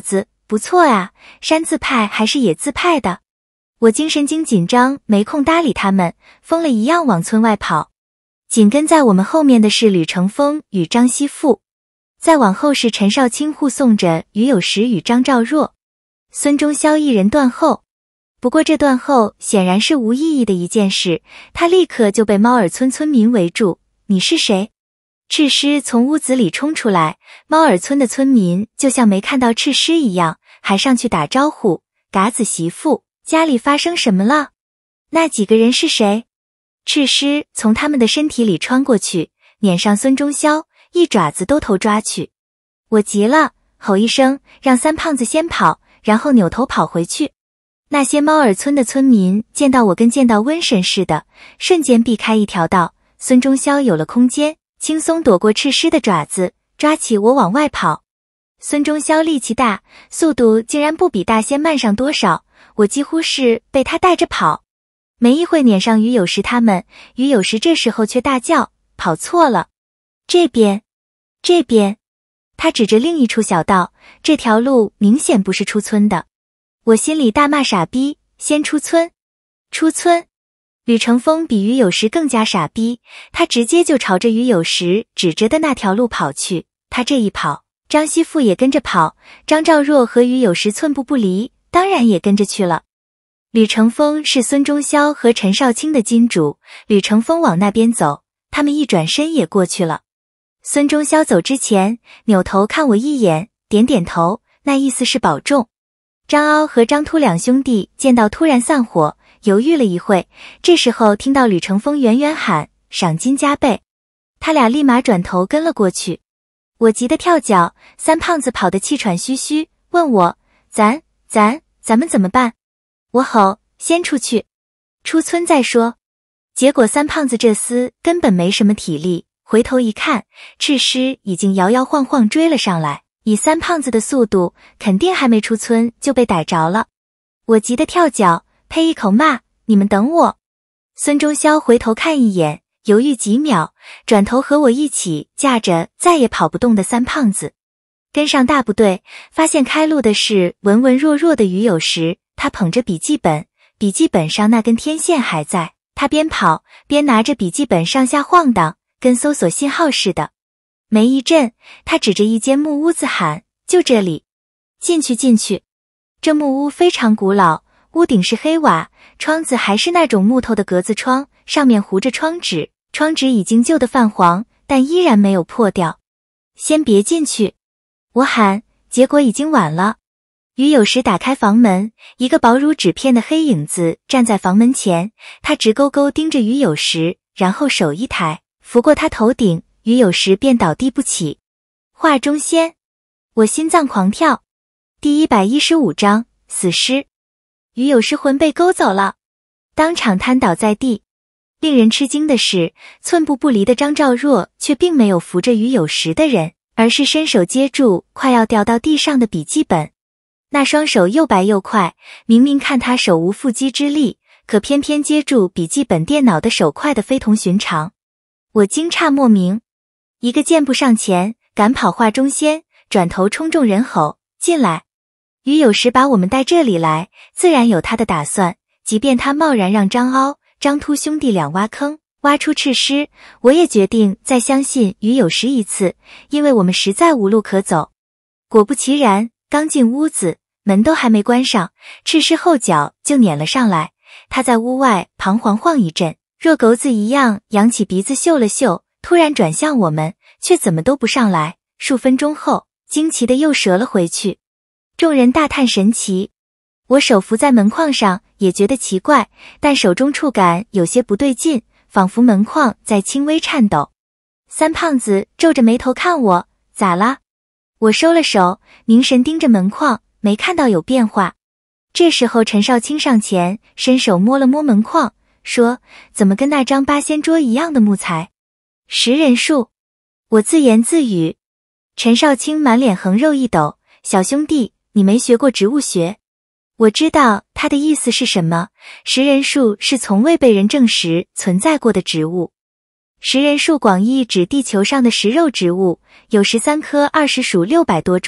不错啊，山字派还是野字派的。我精神经紧张，没空搭理他们，疯了一样往村外跑。紧跟在我们后面的是吕成风与张熙富，再往后是陈少卿护送着于有时与张兆若。孙中霄一人断后。不过这断后显然是无意义的一件事，他立刻就被猫耳村村民围住。你是谁？赤狮从屋子里冲出来，猫耳村的村民就像没看到赤狮一样，还上去打招呼。嘎子媳妇，家里发生什么了？那几个人是谁？赤狮从他们的身体里穿过去，撵上孙中霄，一爪子都头抓去。我急了，吼一声，让三胖子先跑，然后扭头跑回去。那些猫耳村的村民见到我跟见到瘟神似的，瞬间避开一条道。孙中霄有了空间，轻松躲过赤狮的爪子，抓起我往外跑。孙中霄力气大，速度竟然不比大仙慢上多少，我几乎是被他带着跑。没一会撵上于有时他们，于有时这时候却大叫，跑错了，这边，这边。他指着另一处小道，这条路明显不是出村的。我心里大骂傻逼，先出村。出村。吕成风比于有时更加傻逼，他直接就朝着于有时指着的那条路跑去。他这一跑，张熙富也跟着跑，张兆若和于有时寸步不离，当然也跟着去了。吕成风是孙中霄和陈少卿的金主，吕成风往那边走，他们一转身也过去了。孙中霄走之前，扭头看我一眼，点点头，那意思是保重。张凹和张秃两兄弟见到突然散伙，犹豫了一会，这时候听到吕成风远远喊赏金加倍，他俩立马转头跟了过去。我急得跳脚，三胖子跑得气喘吁吁，问我咱们怎么办？我吼先出去，出村再说。结果三胖子这厮根本没什么体力，回头一看，赤狮已经摇摇晃晃追了上来，以三胖子的速度，肯定还没出村就被逮着了。我急得跳脚，呸一口骂，你们等我。孙中霄回头看一眼，犹豫几秒，转头和我一起架着再也跑不动的三胖子。跟上大部队，发现开路的是文文弱弱的于有时，他捧着笔记本，笔记本上那根天线还在，他边跑边拿着笔记本上下晃荡，跟搜索信号似的。没一阵，他指着一间木屋子喊，就这里，进去进去。这木屋非常古老，屋顶是黑瓦，窗子还是那种木头的格子窗，上面糊着窗纸，窗纸已经旧得泛黄，但依然没有破掉。先别进去，我喊，结果已经晚了。于有时打开房门，一个薄如纸片的黑影子站在房门前，他直勾勾盯着于有时，然后手一抬，拂过他头顶，于有时便倒地不起。画中仙，我心脏狂跳。第115章死尸。于有时魂被勾走了，当场瘫倒在地。令人吃惊的是，寸步不离的张兆若却并没有扶着于有时的人，而是伸手接住快要掉到地上的笔记本。那双手又白又快，明明看他手无缚鸡之力，可偏偏接住笔记本电脑的手快得非同寻常。我惊诧莫名，一个箭步上前，赶跑画中仙，转头冲众人吼，进来。于有时把我们带这里来，自然有他的打算，即便他贸然让张凹、张秃兄弟俩挖坑，挖出赤尸，我也决定再相信于有时一次，因为我们实在无路可走。果不其然，刚进屋子，门都还没关上，赤尸后脚就撵了上来。他在屋外彷徨晃一阵，若狗子一样扬起鼻子嗅了嗅，突然转向我们，却怎么都不上来。数分钟后，惊奇的又折了回去。众人大叹神奇，我手扶在门框上也觉得奇怪，但手中触感有些不对劲，仿佛门框在轻微颤抖。三胖子皱着眉头看我，咋啦？我收了手，凝神盯着门框，没看到有变化。这时候陈少卿上前，伸手摸了摸门框，说，怎么跟那张八仙桌一样的木材？10人数。我自言自语。陈少卿满脸横肉一抖，小兄弟，你没学过植物学。我知道他的意思是什么，食人树是从未被人证实存在过的植物。食人树广义指地球上的食肉植物，有13科20属600多种，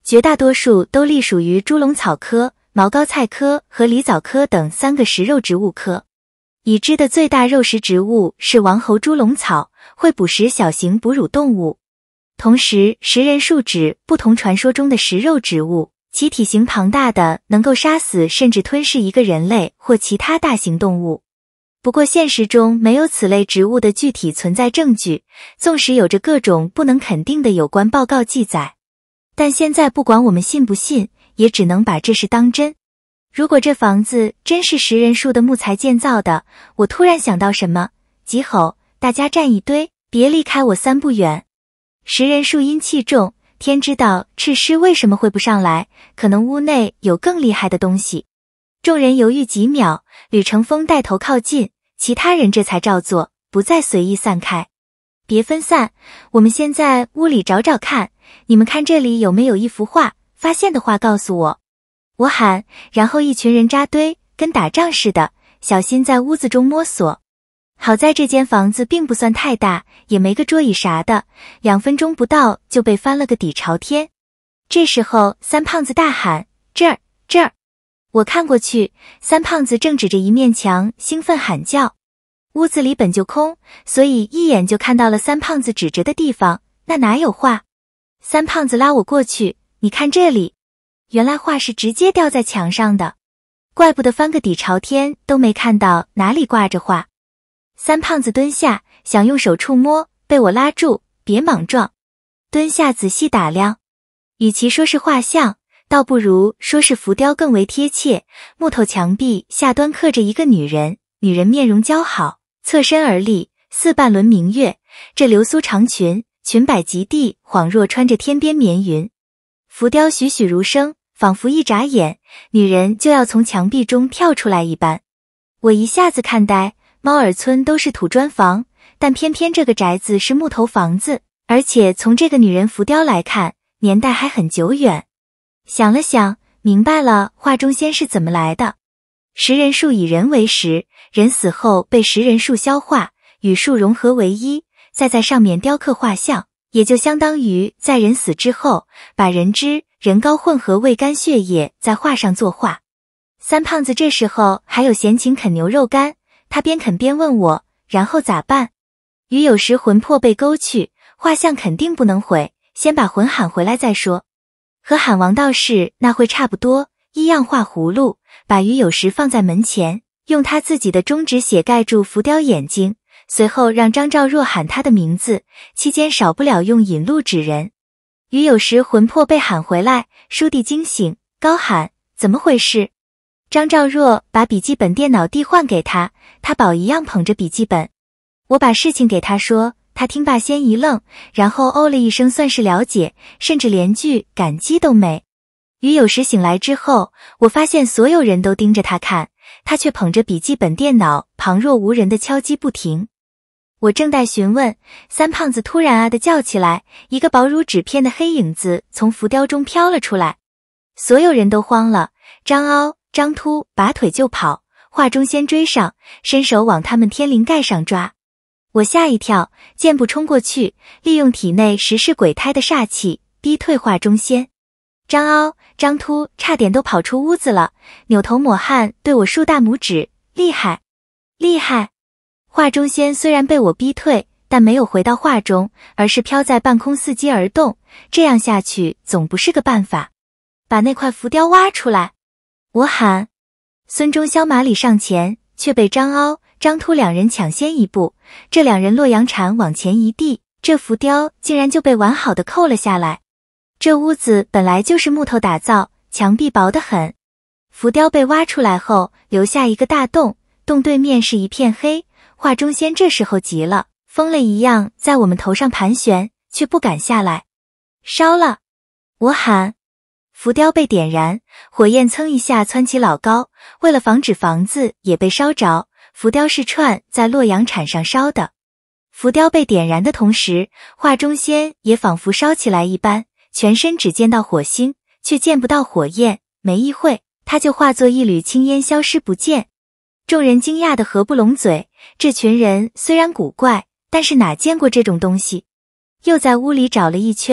绝大多数都隶属于猪笼草科、毛膏菜科和狸藻科等3个食肉植物科。已知的最大肉食植物是王侯猪笼草，会捕食小型哺乳动物。同时，食人树指不同传说中的食肉植物，其体型庞大的能够杀死甚至吞噬一个人类或其他大型动物。不过现实中没有此类植物的具体存在证据，纵使有着各种不能肯定的有关报告记载。但现在不管我们信不信，也只能把这事当真。如果这房子真是食人树的木材建造的，我突然想到什么，急吼：大家站一堆，别离开我3步远。食人树阴气重，天知道赤狮为什么会不上来，可能屋内有更厉害的东西。众人犹豫几秒，吕成风带头靠近，其他人这才照做，不再随意散开。别分散，我们先在屋里找找看，你们看这里有没有一幅画，发现的话告诉我。我喊，然后一群人扎堆，跟打仗似的，小心在屋子中摸索。好在这间房子并不算太大，也没个桌椅啥的，2分钟不到就被翻了个底朝天。这时候3胖子大喊：这儿，这儿！我看过去，3胖子正指着一面墙兴奋喊叫。屋子里本就空，所以一眼就看到了3胖子指着的地方，那哪有画？3胖子拉我过去，你看这里。原来画是直接吊在墙上的，怪不得翻个底朝天都没看到哪里挂着画。3胖子蹲下，想用手触摸，被我拉住，别莽撞。蹲下仔细打量，与其说是画像，倒不如说是浮雕更为贴切。木头墙壁下端刻着一个女人，女人面容姣好，侧身而立，似半轮明月，这流苏长裙，裙摆及地，恍若穿着天边绵云。浮雕栩栩如生，仿佛一眨眼，女人就要从墙壁中跳出来一般。我一下子看呆，猫耳村都是土砖房，但偏偏这个宅子是木头房子，而且从这个女人浮雕来看，年代还很久远。想了想，明白了画中仙是怎么来的。食人树以人为食，人死后被食人树消化，与树融合为一，再在上面雕刻画像，也就相当于在人死之后，把人脂、人膏混合味甘血液在画上作画。3胖子这时候还有闲情啃牛肉干，他边啃边问我，然后咋办？鱼有时魂魄被勾去，画像肯定不能毁，先把魂喊回来再说。和喊王道士那会差不多，一样画葫芦，把鱼有时放在门前，用他自己的中指血盖住浮雕眼睛，随后让张兆若喊他的名字，期间少不了用引路指人。鱼有时魂魄被喊回来，倏地惊醒，高喊怎么回事？张兆若把笔记本电脑递换给他，他宝一样捧着笔记本。我把事情给他说，他听罢先一愣，然后哦了一声算是了解，甚至连句感激都没。鱼有时醒来之后，我发现所有人都盯着他看，他却捧着笔记本电脑旁若无人的敲击不停。我正待询问，3胖子突然啊的叫起来，一个薄如纸片的黑影子从浮雕中飘了出来。所有人都慌了，张凹、张秃拔腿就跑，画中仙追上，伸手往他们天灵盖上抓。我吓一跳，箭步冲过去，利用体内食尸鬼胎的煞气，逼退画中仙。张凹、张秃差点都跑出屋子了，扭头抹汗，对我竖大拇指，厉害，厉害。画中仙虽然被我逼退，但没有回到画中，而是飘在半空伺机而动，这样下去总不是个办法。把那块浮雕挖出来！我喊。孙中霄马里上前，却被张凹、张秃2人抢先一步，这2人洛阳铲往前一递，这浮雕竟然就被完好的扣了下来。这屋子本来就是木头打造，墙壁薄得很。浮雕被挖出来后，留下一个大洞，洞对面是一片黑。画中仙这时候急了，疯了一样在我们头上盘旋，却不敢下来。烧了！我喊。浮雕被点燃，火焰蹭一下蹿起老高，为了防止房子也被烧着，浮雕是串在洛阳铲上烧的。浮雕被点燃的同时，画中仙也仿佛烧起来一般，全身只见到火星，却见不到火焰，没一会，他就化作一缕青烟消失不见。众人惊讶得合不拢嘴，这群人虽然古怪，但是哪见过这种东西。又在屋里找了一圈，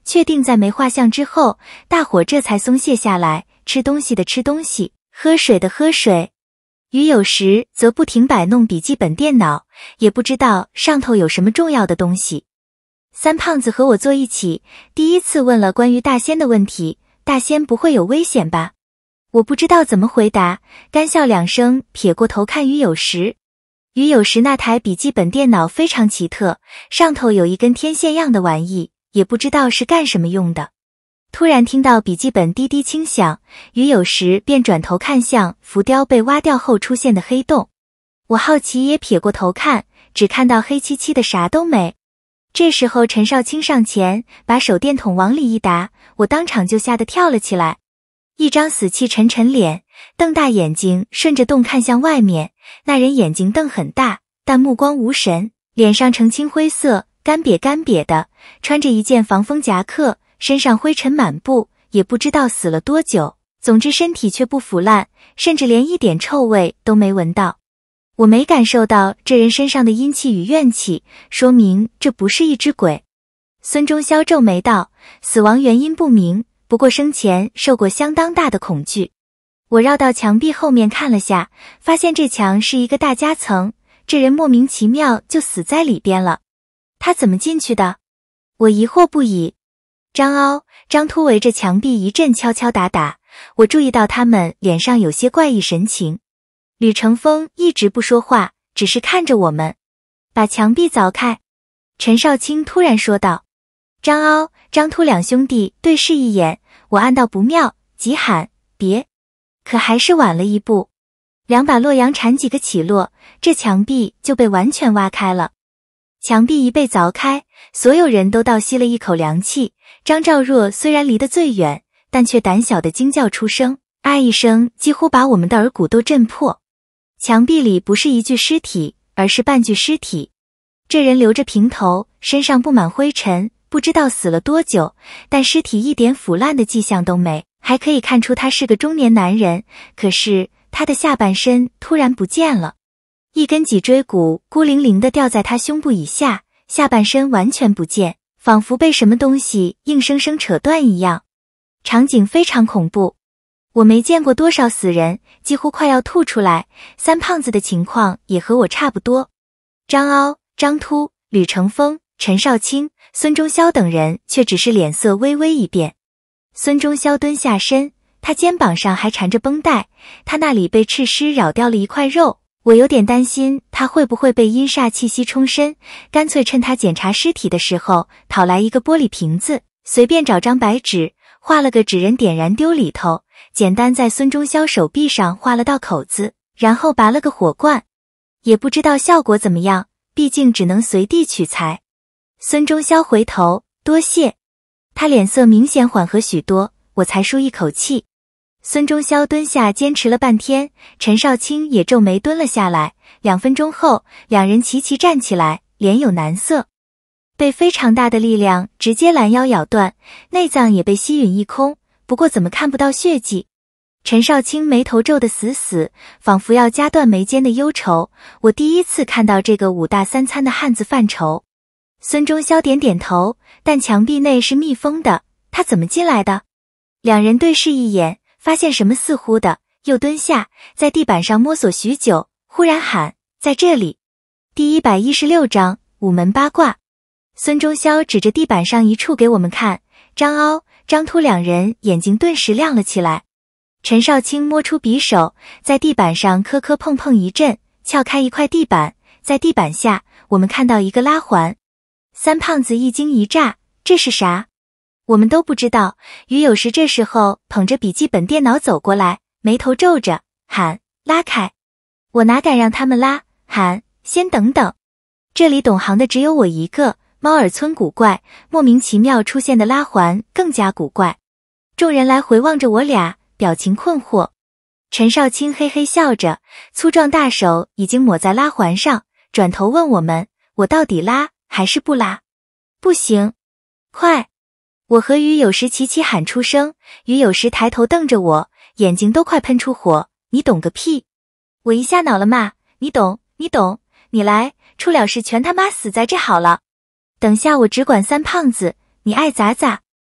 确定再没画像之后，大伙这才松懈下来，吃东西的吃东西，喝水的喝水。于有时则不停摆弄笔记本电脑，也不知道上头有什么重要的东西。三胖子和我坐一起，第一次问了关于大仙的问题，大仙不会有危险吧？我不知道怎么回答，干笑两声，撇过头看于有时。于有时那台笔记本电脑非常奇特，上头有一根天线样的玩意，也不知道是干什么用的。突然听到笔记本滴滴轻响，于有时便转头看向浮雕被挖掉后出现的黑洞。我好奇也撇过头看，只看到黑漆漆的啥都没。这时候陈少卿上前把手电筒往里一打，我当场就吓得跳了起来。一张死气沉沉脸，瞪大眼睛顺着洞看向外面，那人眼睛瞪很大，但目光无神，脸上呈青灰色，干瘪的，穿着一件防风夹克，身上灰尘满布，也不知道死了多久，总之身体却不腐烂，甚至连一点臭味都没闻到。我没感受到这人身上的阴气与怨气，说明这不是一只鬼。孙中霄皱眉道，死亡原因不明，不过生前受过相当大的恐惧。我绕到墙壁后面看了下，发现这墙是一个大夹层，这人莫名其妙就死在里边了。他怎么进去的？我疑惑不已。张凹、张秃围着墙壁一阵敲敲打打，我注意到他们脸上有些怪异神情。吕成风一直不说话，只是看着我们。把墙壁凿开。陈少卿突然说道。张凹、张秃两兄弟对视一眼，我暗道不妙，急喊别，可还是晚了一步。两把洛阳铲几个起落，这墙壁就被完全挖开了。墙壁一被凿开，所有人都倒吸了一口凉气。张兆若虽然离得最远，但却胆小的惊叫出声，啊一声几乎把我们的耳骨都震破。墙壁里不是一具尸体，而是半具尸体。这人留着平头，身上布满灰尘，不知道死了多久，但尸体一点腐烂的迹象都没，还可以看出他是个中年男人。可是他的下半身突然不见了，一根脊椎骨孤零零地吊在他胸部以下，下半身完全不见，仿佛被什么东西硬生生扯断一样。场景非常恐怖，我没见过多少死人，几乎快要吐出来。三胖子的情况也和我差不多。张凹、张秃、吕成风、陈少卿、孙中霄等人却只是脸色微微一变。孙中霄蹲下身，他肩膀上还缠着绷带，他那里被赤尸扰掉了一块肉，我有点担心他会不会被阴煞气息冲身，干脆趁他检查尸体的时候讨来一个玻璃瓶子，随便找张白纸，画了个纸人点燃丢里头，简单在孙中霄手臂上画了道口子，然后拔了个火罐，也不知道效果怎么样，毕竟只能随地取材。孙中霄回头，多谢。他脸色明显缓和许多，我才舒一口气。孙中霄蹲下坚持了半天，陈少卿也皱眉蹲了下来。2分钟后，两人齐齐站起来，脸有难色。被非常大的力量直接拦腰咬断，内脏也被吸吮一空，不过怎么看不到血迹？陈少卿眉头皱得死死，仿佛要夹断眉间的忧愁。我第一次看到这个5大3餐的汉子犯愁。孙中霄点点头，但墙壁内是密封的，他怎么进来的？两人对视一眼，发现什么似乎的，又蹲下，在地板上摸索许久，忽然喊：在这里。第116章午门八卦。孙中霄指着地板上一处给我们看，张凹、张秃两人眼睛顿时亮了起来。陈少卿摸出匕首，在地板上磕磕碰碰一阵，撬开一块地板，在地板下我们看到一个拉环。三胖子一惊一乍，这是啥？我们都不知道。于有时这时候捧着笔记本电脑走过来，眉头皱着，喊：拉开！我哪敢让他们拉，喊：先等等。这里懂行的只有我一个，猫耳村古怪，莫名其妙出现的拉环更加古怪。众人来回望着我俩，表情困惑。陈少卿嘿嘿笑着，粗壮大手已经抹在拉环上，转头问我们：我到底拉还是不拉？不行，快！我和于有时齐齐喊出声，于有时抬头瞪着我，眼睛都快喷出火。你懂个屁！我一下恼了骂：你懂，你懂，你来，出了事全他妈死在这好了。等下我只管三胖子，你爱咋咋。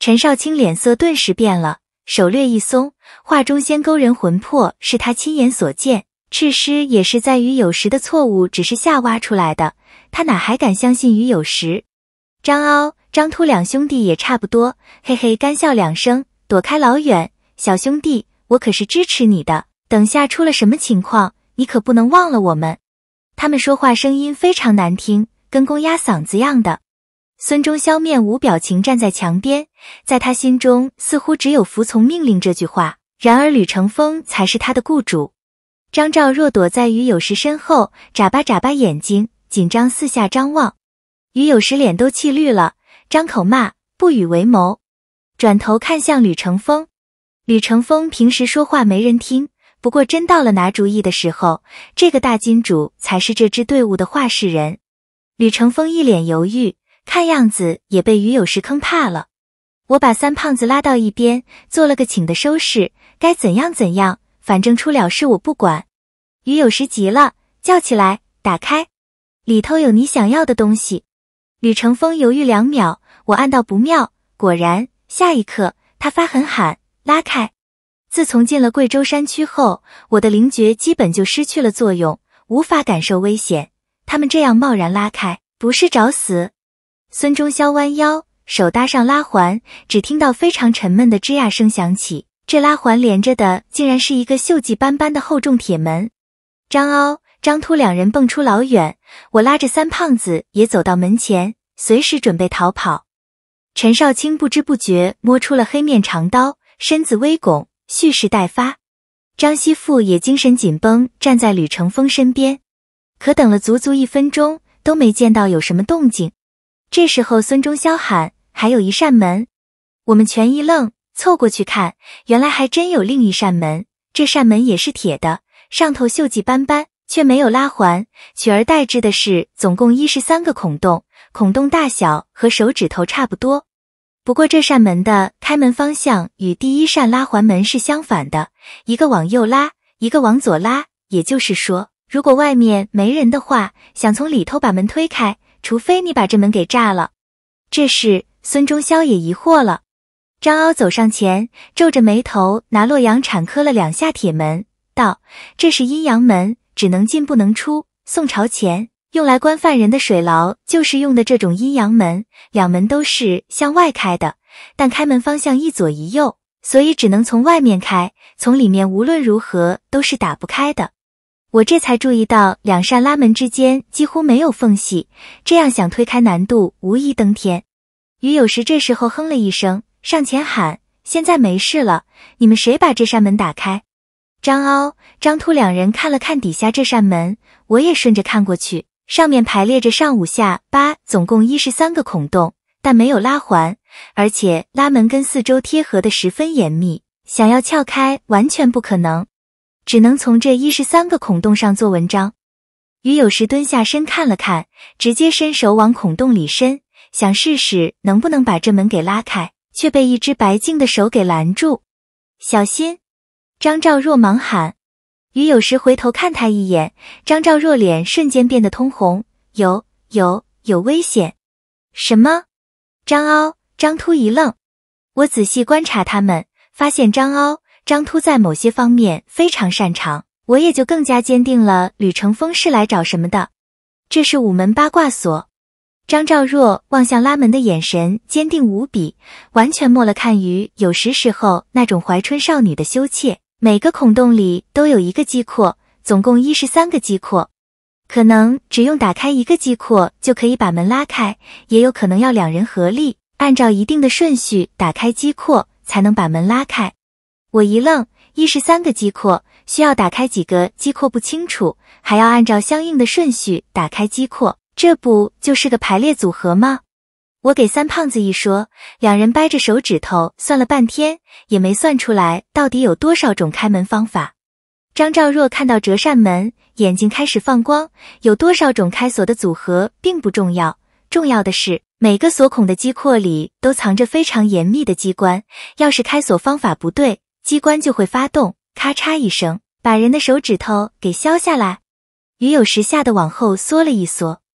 陈少卿脸色顿时变了，手略一松，画中仙勾人魂魄是他亲眼所见，赤尸也是在于有时的错误只是下挖出来的，他哪还敢相信于有时。张凹、张秃两兄弟也差不多，嘿嘿干笑两声，躲开老远。小兄弟，我可是支持你的，等下出了什么情况，你可不能忘了我们。他们说话声音非常难听，跟公鸭嗓子样的。孙中霄面无表情站在墙边，在他心中似乎只有服从命令这句话，然而吕成风才是他的雇主。张兆若躲在于有时身后，眨巴眨巴眼睛，紧张四下张望。于有时脸都气绿了，张口骂不与为谋，转头看向吕成风。吕成风平时说话没人听，不过真到了拿主意的时候，这个大金主才是这支队伍的话事人。吕成风一脸犹豫，看样子也被于有时坑怕了。我把三胖子拉到一边，做了个请的收拾，该怎样怎样，反正出了事我不管。于有时急了，叫起来，打开，里头有你想要的东西。吕成风犹豫2秒，我暗道不妙，果然下一刻他发狠喊，拉开。自从进了贵州山区后，我的灵觉基本就失去了作用，无法感受危险，他们这样贸然拉开，不是找死。孙中霄弯腰，手搭上拉环，只听到非常沉闷的吱呀声响起，这拉环连着的竟然是一个锈迹斑斑的厚重铁门。张凹、张秃两人蹦出老远，我拉着三胖子也走到门前，随时准备逃跑。陈少卿不知不觉摸出了黑面长刀，身子微拱，蓄势待发。张熙富也精神紧绷，站在吕成风身边，可等了足足1分钟，都没见到有什么动静。这时候孙中霄喊，还有一扇门。我们全一愣，凑过去看，原来还真有另一扇门，这扇门也是铁的，上头锈迹斑斑，却没有拉环，取而代之的是总共13个孔洞，孔洞大小和手指头差不多。不过这扇门的开门方向与第一扇拉环门是相反的，一个往右拉，一个往左拉，也就是说，如果外面没人的话，想从里头把门推开，除非你把这门给炸了。这时孙中霄也疑惑了。张凹走上前，皱着眉头拿洛阳铲磕了2下铁门，道：这是阴阳门，只能进不能出，宋朝前用来关犯人的水牢就是用的这种阴阳门，2门都是向外开的，但开门方向一左一右，所以只能从外面开，从里面无论如何都是打不开的。我这才注意到2扇拉门之间几乎没有缝隙，这样想推开难度无疑登天。于有时这时候哼了一声，上前喊：现在没事了，你们谁把这扇门打开？张凹、张秃两人看了看底下这扇门，我也顺着看过去，上面排列着上5下8，总共13个孔洞，但没有拉环，而且拉门跟四周贴合的十分严密，想要撬开完全不可能，只能从这13个孔洞上做文章。于有时蹲下身看了看，直接伸手往孔洞里伸，想试试能不能把这门给拉开，却被一只白净的手给拦住。小心！张兆若忙喊。于有时回头看他一眼，张兆若脸瞬间变得通红，有危险。什么？张凹、张秃一愣。我仔细观察他们，发现张凹、张秃在某些方面非常擅长，我也就更加坚定了吕成风是来找什么的。这是午门八卦锁。张兆若望向拉门的眼神坚定无比，完全没了看于有时候那种怀春少女的羞怯。每个孔洞里都有一个机括，总共13个机括。可能只用打开一个机括就可以把门拉开，也有可能要2人合力，按照一定的顺序打开机括，才能把门拉开。我一愣，13个机括，需要打开几个机括不清楚，还要按照相应的顺序打开机括，这不就是个排列组合吗？我给三胖子一说，2人掰着手指头算了半天，也没算出来到底有多少种开门方法。张兆若看到折扇门，眼睛开始放光，有多少种开锁的组合并不重要，重要的是每个锁孔的机括里都藏着非常严密的机关，要是开锁方法不对，机关就会发动，咔嚓一声，把人的手指头给削下来。于有时吓得往后缩了一缩。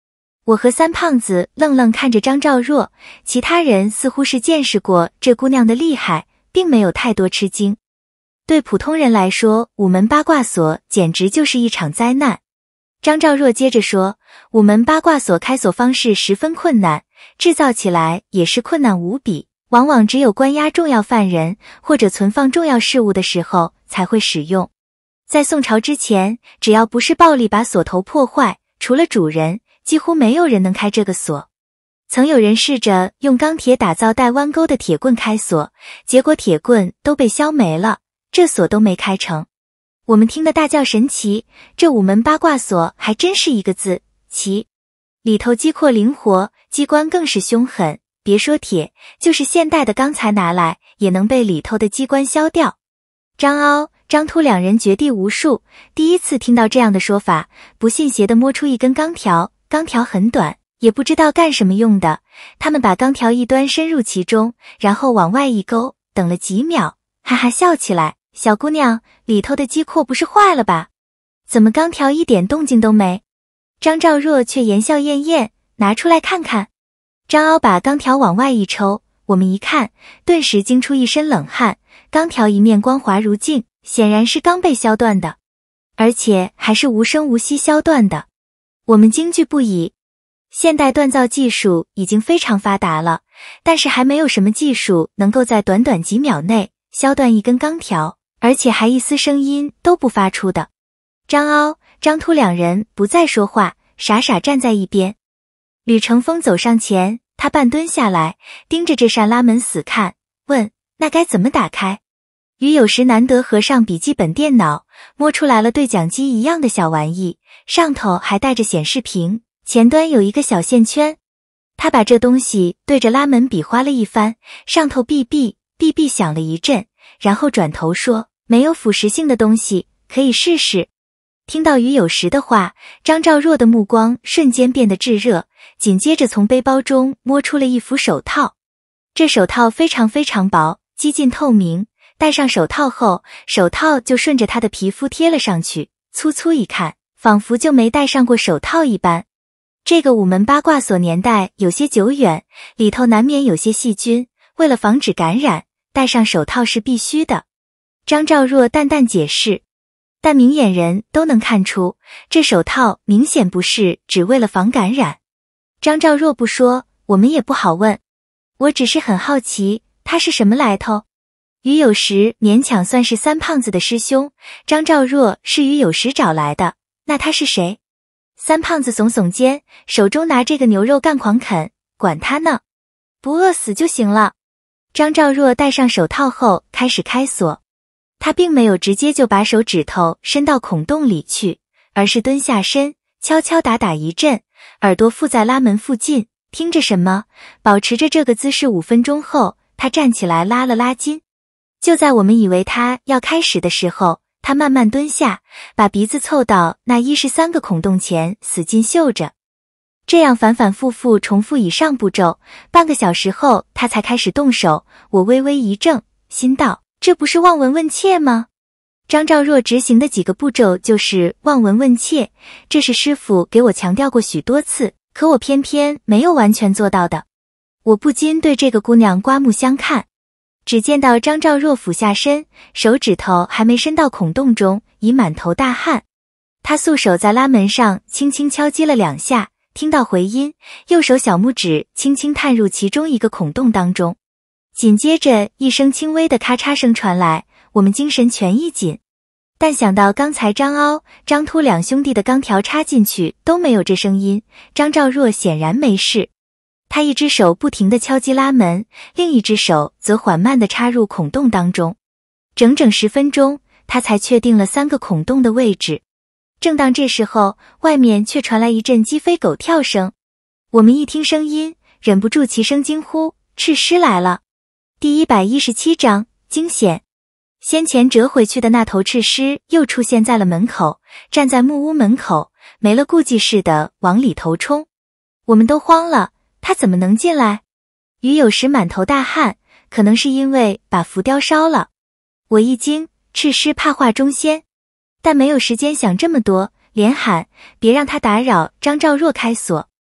我和三胖子愣愣看着张兆若，其他人似乎是见识过这姑娘的厉害，并没有太多吃惊。对普通人来说，午门八卦所简直就是一场灾难。张兆若接着说，午门八卦所开锁方式十分困难，制造起来也是困难无比，往往只有关押重要犯人或者存放重要事物的时候才会使用。在宋朝之前，只要不是暴力把锁头破坏，除了主人，几乎没有人能开这个锁。曾有人试着用钢铁打造带弯钩的铁棍开锁，结果铁棍都被削没了，这锁都没开成。我们听得大叫神奇，这午门八卦锁还真是一个字，奇。里头机括灵活，机关更是凶狠，别说铁，就是现代的钢材拿来，也能被里头的机关削掉。张凹、张秃两人绝地无数，第一次听到这样的说法，不信邪地摸出一根钢条，钢条很短，也不知道干什么用的，他们把钢条一端伸入其中，然后往外一勾，等了几秒，哈哈笑起来，小姑娘，里头的机括不是坏了吧？怎么钢条一点动静都没？张兆若却言笑晏晏，拿出来看看。张凹把钢条往外一抽，我们一看，顿时惊出一身冷汗，钢条一面光滑如镜，显然是刚被削断的，而且还是无声无息削断的。我们惊惧不已。现代锻造技术已经非常发达了，但是还没有什么技术能够在短短几秒内削断一根钢条，而且还一丝声音都不发出的。张凹、张秃两人不再说话，傻傻站在一边。吕成风走上前，他半蹲下来，盯着这扇拉门死看，问：那该怎么打开？于有时难得合上笔记本电脑，摸出来了对讲机一样的小玩意，上头还带着显示屏，前端有一个小线圈。他把这东西对着拉门比划了一番，上头哔哔哔哔响了一阵，然后转头说：没有腐蚀性的东西，可以试试。听到于有时的话，张兆若的目光瞬间变得炙热，紧接着从背包中摸出了一副手套。这手套非常非常薄，几近透明，戴上手套后，手套就顺着他的皮肤贴了上去，粗粗一看，仿佛就没戴上过手套一般。这个午门八卦锁年代有些久远，里头难免有些细菌，为了防止感染，戴上手套是必须的。张兆若淡淡解释，但明眼人都能看出，这手套明显不是只为了防感染。张兆若不说，我们也不好问。我只是很好奇，他是什么来头？于有时勉强算是三胖子的师兄，张兆若是于有时找来的，那他是谁？三胖子耸耸肩，手中拿这个牛肉干狂啃，管他呢，不饿死就行了。张兆若戴上手套后开始开锁，他并没有直接就把手指头伸到孔洞里去，而是蹲下身，敲敲打打一阵，耳朵附在拉门附近，听着什么，保持着这个姿势5分钟后，他站起来拉了拉筋。就在我们以为他要开始的时候，他慢慢蹲下，把鼻子凑到那13个孔洞前，使劲嗅着。这样反反复复重复以上步骤，半个小时后他才开始动手。我微微一怔，心道：这不是望闻问切吗？张兆若执行的几个步骤就是望闻问切，这是师傅给我强调过许多次，可我偏偏没有完全做到的。我不禁对这个姑娘刮目相看。只见到张兆若俯下身，手指头还没伸到孔洞中，已满头大汗。他素手在拉门上轻轻敲击了2下，听到回音，右手小拇指轻轻探入其中一个孔洞当中。紧接着一声轻微的咔嚓声传来，我们精神全一紧。但想到刚才张凹、张秃两兄弟的钢条插进去都没有这声音，张兆若显然没事。他一只手不停地敲击拉门，另一只手则缓慢地插入孔洞当中。整整10分钟，他才确定了3个孔洞的位置。正当这时候，外面却传来一阵鸡飞狗跳声。我们一听声音，忍不住齐声惊呼：赤狮来了！第117章惊险。先前折回去的那头赤狮又出现在了门口，站在木屋门口，没了顾忌似的往里头冲。我们都慌了，他怎么能进来？于有时满头大汗，可能是因为把浮雕烧了。我一惊，赤狮怕化中仙，但没有时间想这么多，连喊：别让他打扰张兆若开锁。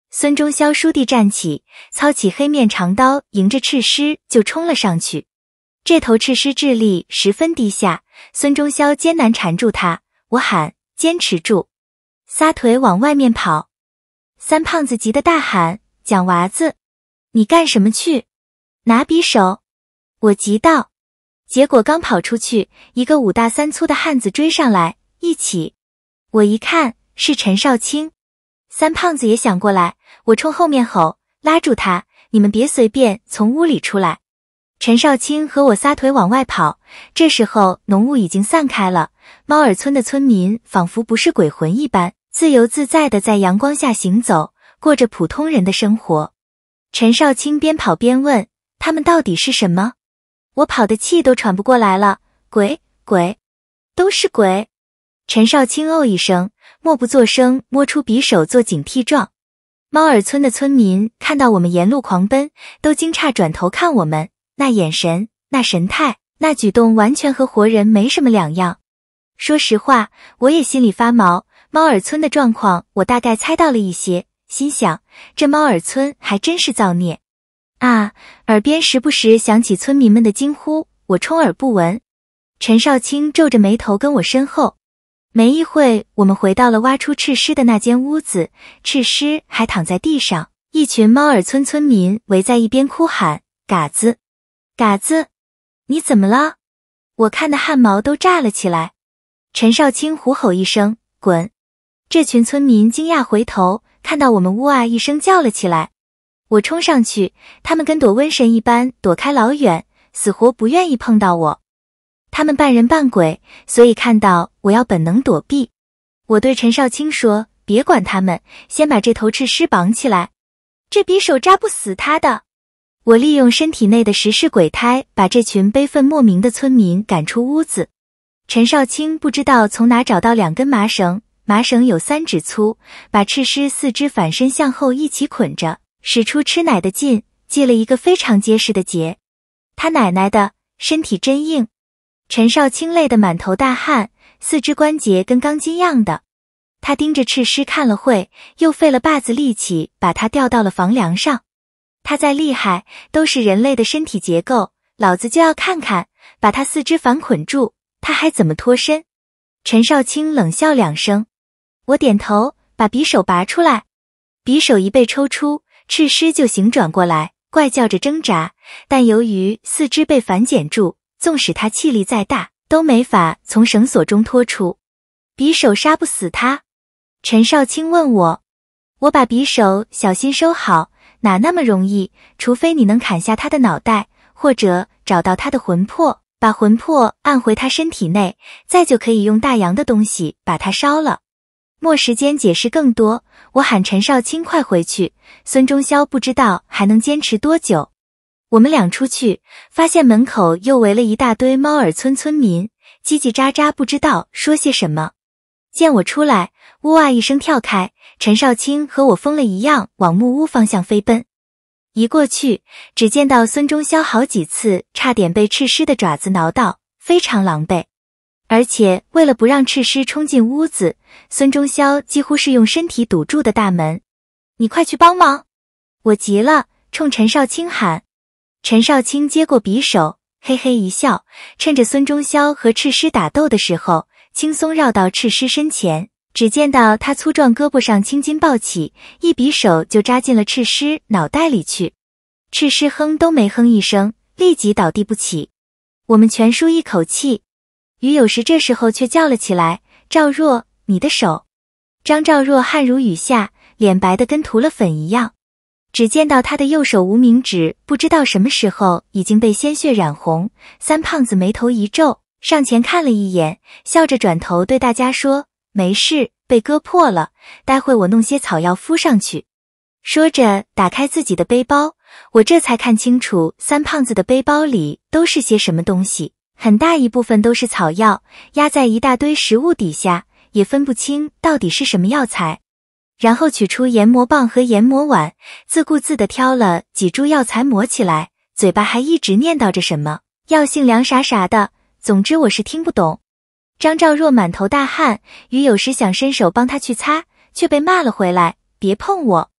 孙中霄倏地站起，操起黑面长刀，迎着赤狮就冲了上去。这头赤狮智力十分低下，孙中霄艰难缠住他，我喊：坚持住！撒腿往外面跑。三胖子急得大喊：蒋娃子，你干什么去？拿匕首！我急道。结果刚跑出去，一个5大3粗的汉子追上来，一起。我一看是陈少卿。三胖子也想过来，我冲后面吼，拉住他，你们别随便从屋里出来。陈少卿和我撒腿往外跑，这时候浓雾已经散开了，猫耳村的村民仿佛不是鬼魂一般，自由自在地在阳光下行走，过着普通人的生活。陈少卿边跑边问，他们到底是什么？我跑的气都喘不过来了，鬼，都是鬼。陈少卿哦一声，默不作声，摸出匕首做警惕状。猫耳村的村民看到我们沿路狂奔，都惊诧转头看我们，那眼神，那神态，那举动完全和活人没什么两样。说实话，我也心里发毛，猫耳村的状况我大概猜到了一些，心想，这猫耳村还真是造孽啊！耳边时不时响起村民们的惊呼，我充耳不闻。陈少卿皱着眉头跟我身后。没一会，我们回到了挖出赤狮的那间屋子，赤狮还躺在地上，一群猫耳村村民围在一边哭喊：嘎子，嘎子，你怎么了？我看得汗毛都炸了起来。陈少卿虎吼一声，滚！这群村民惊讶回头，看到我们呜啊一声叫了起来。我冲上去，他们跟躲瘟神一般躲开老远，死活不愿意碰到我。他们半人半鬼，所以看到我要本能躲避。我对陈少卿说，别管他们，先把这头赤狮绑起来，这匕首扎不死他的。我利用身体内的食尸鬼胎，把这群悲愤莫名的村民赶出屋子。陈少卿不知道从哪找到2根麻绳，麻绳有3指粗，把赤狮4肢反身向后一起捆着，使出吃奶的劲，系了一个非常结实的结。他奶奶的，身体真硬！陈少卿累得满头大汗，4肢关节跟钢筋样的。他盯着赤狮看了会，又费了把子力气把他吊到了房梁上。他再厉害，都是人类的身体结构，老子就要看看，把他4肢反捆住，他还怎么脱身？陈少卿冷笑2声。我点头，把匕首拔出来。匕首一被抽出，赤狮就醒转过来，怪叫着挣扎，但由于4肢被反剪住，纵使他气力再大，都没法从绳索中脱出。匕首杀不死他？陈少卿问我。我把匕首小心收好，哪那么容易，除非你能砍下他的脑袋，或者找到他的魂魄，把魂魄按回他身体内，再就可以用大洋的东西把他烧了。没时间解释更多，我喊陈少卿快回去，孙中霄不知道还能坚持多久。我们俩出去，发现门口又围了一大堆猫耳村村民，叽叽喳喳不知道说些什么。见我出来，呜啊一声跳开，陈少卿和我疯了一样往木屋方向飞奔。一过去，只见到孙中霄好几次差点被赤狮的爪子挠到，非常狼狈。而且为了不让赤狮冲进屋子，孙中霄几乎是用身体堵住的大门。你快去帮忙！我急了，冲陈少卿喊。陈少卿接过匕首，嘿嘿一笑，趁着孙中霄和赤狮打斗的时候，轻松绕到赤狮身前，只见到他粗壮胳膊上青筋暴起，一匕首就扎进了赤狮脑袋里去。赤狮哼都没哼一声，立即倒地不起。我们全舒一口气。于有时这时候却叫了起来，赵若，你的手！张赵若汗如雨下，脸白得跟涂了粉一样。只见到他的右手无名指不知道什么时候已经被鲜血染红。三胖子眉头一皱，上前看了一眼，笑着转头对大家说，没事，被割破了，待会我弄些草药敷上去。说着打开自己的背包，我这才看清楚三胖子的背包里都是些什么东西，很大一部分都是草药，压在一大堆食物底下，也分不清到底是什么药材。然后取出研磨棒和研磨碗，自顾自地挑了几株药材抹起来，嘴巴还一直念叨着什么药性凉啥啥的，总之我是听不懂。张兆若满头大汗，于有时想伸手帮他去擦，却被骂了回来，别碰我。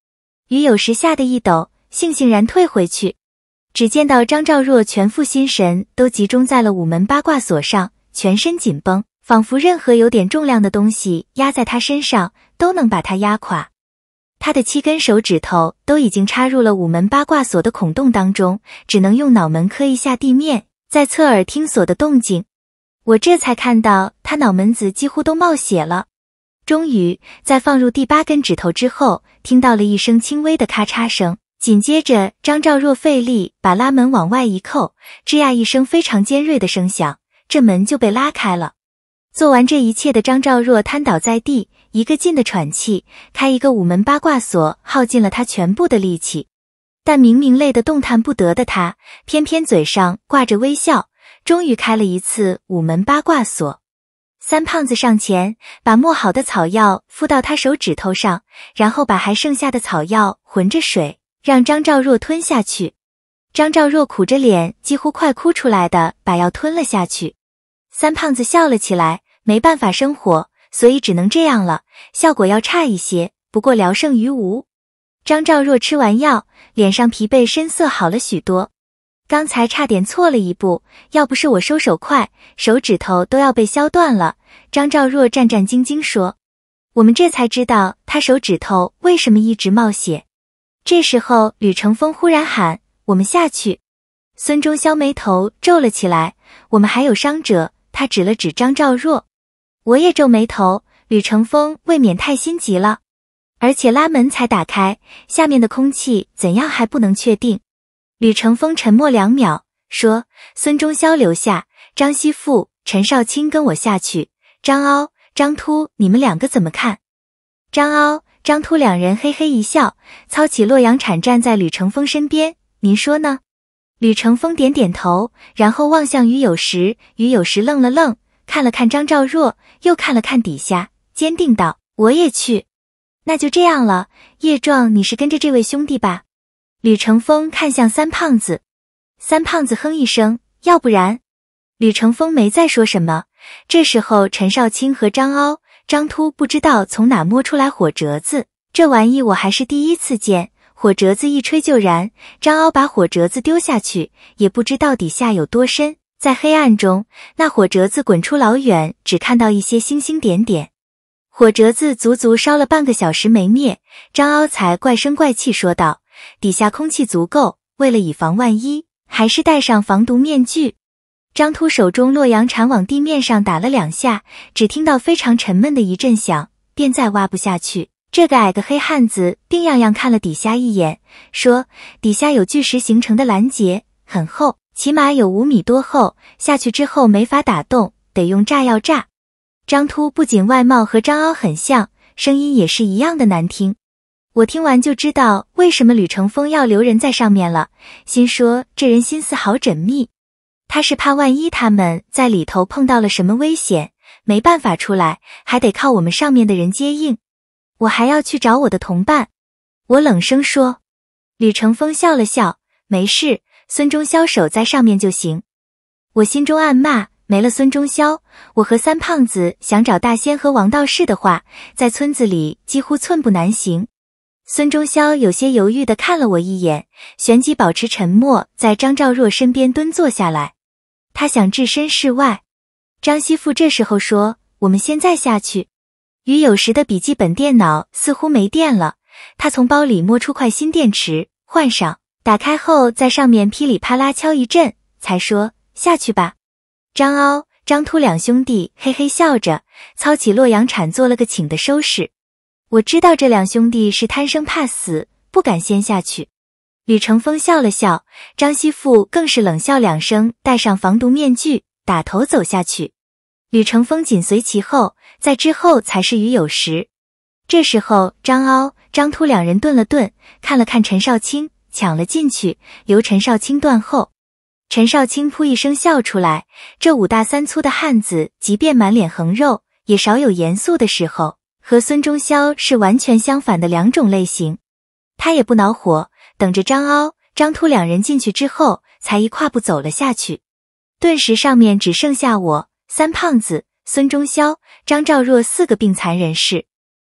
于有时吓得一抖，悻悻然退回去。只见到张兆若全副心神都集中在了午门八卦锁上，全身紧绷，仿佛任何有点重量的东西压在他身上都能把他压垮。他的7根手指头都已经插入了午门八卦锁的孔洞当中，只能用脑门磕一下地面，再侧耳听锁的动静。我这才看到他脑门子几乎都冒血了。终于在放入第8根指头之后，听到了一声轻微的咔嚓声，紧接着张兆若费力把拉门往外一扣，吱呀一声非常尖锐的声响，这门就被拉开了。做完这一切的张兆若瘫倒在地，一个劲的喘气，开一个午门八卦锁耗尽了他全部的力气。但明明累得动弹不得的他，偏偏嘴上挂着微笑，终于开了一次午门八卦锁。三胖子上前把磨好的草药敷到他手指头上，然后把还剩下的草药混着水让张兆若吞下去。张兆若苦着脸，几乎快哭出来的把药吞了下去。三胖子笑了起来，没办法生火，所以只能这样了，效果要差一些，不过聊胜于无。张兆若吃完药，脸上疲惫深色好了许多。刚才差点错了一步，要不是我收手快，手指头都要被削断了。张兆若战战兢兢说。我们这才知道他手指头为什么一直冒血。这时候吕成风忽然喊，我们下去。孙中霄眉头皱了起来，我们还有伤者，他指了指张兆若。我也皱眉头，吕成风未免太心急了，而且拉门才打开，下面的空气怎样还不能确定。吕成风沉默2秒，说，孙中霄留下，张熙富、陈少卿跟我下去，张凹、张秃你们2个怎么看？张凹、张秃2人嘿嘿一笑，操起洛阳铲站在吕成风身边，您说呢？吕成风点点头，然后望向于有时，于有时愣了愣，看了看张兆若，又看了看底下，坚定道，我也去。那就这样了，叶壮你是跟着这位兄弟吧？吕成风看向三胖子，三胖子哼一声，要不然。吕成风没再说什么。这时候陈少卿和张凹、张秃不知道从哪摸出来火折子，这玩意我还是第一次见，火折子一吹就燃，张凹把火折子丢下去，也不知道底下有多深，在黑暗中，那火折子滚出老远，只看到一些星星点点。火折子足足烧了半个小时没灭，张凹才怪声怪气说道，底下空气足够，为了以防万一，还是戴上防毒面具。张秃手中洛阳铲往地面上打了2下，只听到非常沉闷的一阵响，便再挖不下去。这个矮个黑汉子病怏怏看了底下一眼，说，底下有巨石形成的拦截，很厚，起码有5米多厚，下去之后没法打洞，得用炸药炸。张秃不仅外貌和张凹很像，声音也是一样的难听。我听完就知道为什么吕成风要留人在上面了，心说这人心思好缜密。他是怕万一他们在里头碰到了什么危险，没办法出来，还得靠我们上面的人接应。我还要去找我的同伴。我冷声说。吕成风笑了笑，没事，孙中霄守在上面就行。我心中暗骂，没了孙中霄，我和三胖子想找大仙和王道士的话，在村子里几乎寸步难行。孙中霄有些犹豫地看了我一眼，旋即保持沉默，在张兆若身边蹲坐下来。他想置身事外。张熙富这时候说，我们现在下去。于有时的笔记本电脑似乎没电了，他从包里摸出块新电池，换上，打开后在上面噼里啪啦敲一阵，才说，下去吧。张凹、张秃2兄弟嘿嘿笑着，操起洛阳铲做了个请的收拾。我知道这2兄弟是贪生怕死，不敢先下去。吕成风笑了笑，张熙富更是冷笑2声，戴上防毒面具，打头走下去。吕成风紧随其后，在之后才是于有时。这时候张凹、张秃2人顿了顿，看了看陈少卿，抢了进去，由陈少卿断后。陈少卿噗一声笑出来，这5大3粗的汉子，即便满脸横肉，也少有严肃的时候，和孙中霄是完全相反的2种类型。他也不恼火，等着张凹、张秃2人进去之后，才一跨步走了下去。顿时上面只剩下我、三胖子、孙中霄、张兆若4个病残人士。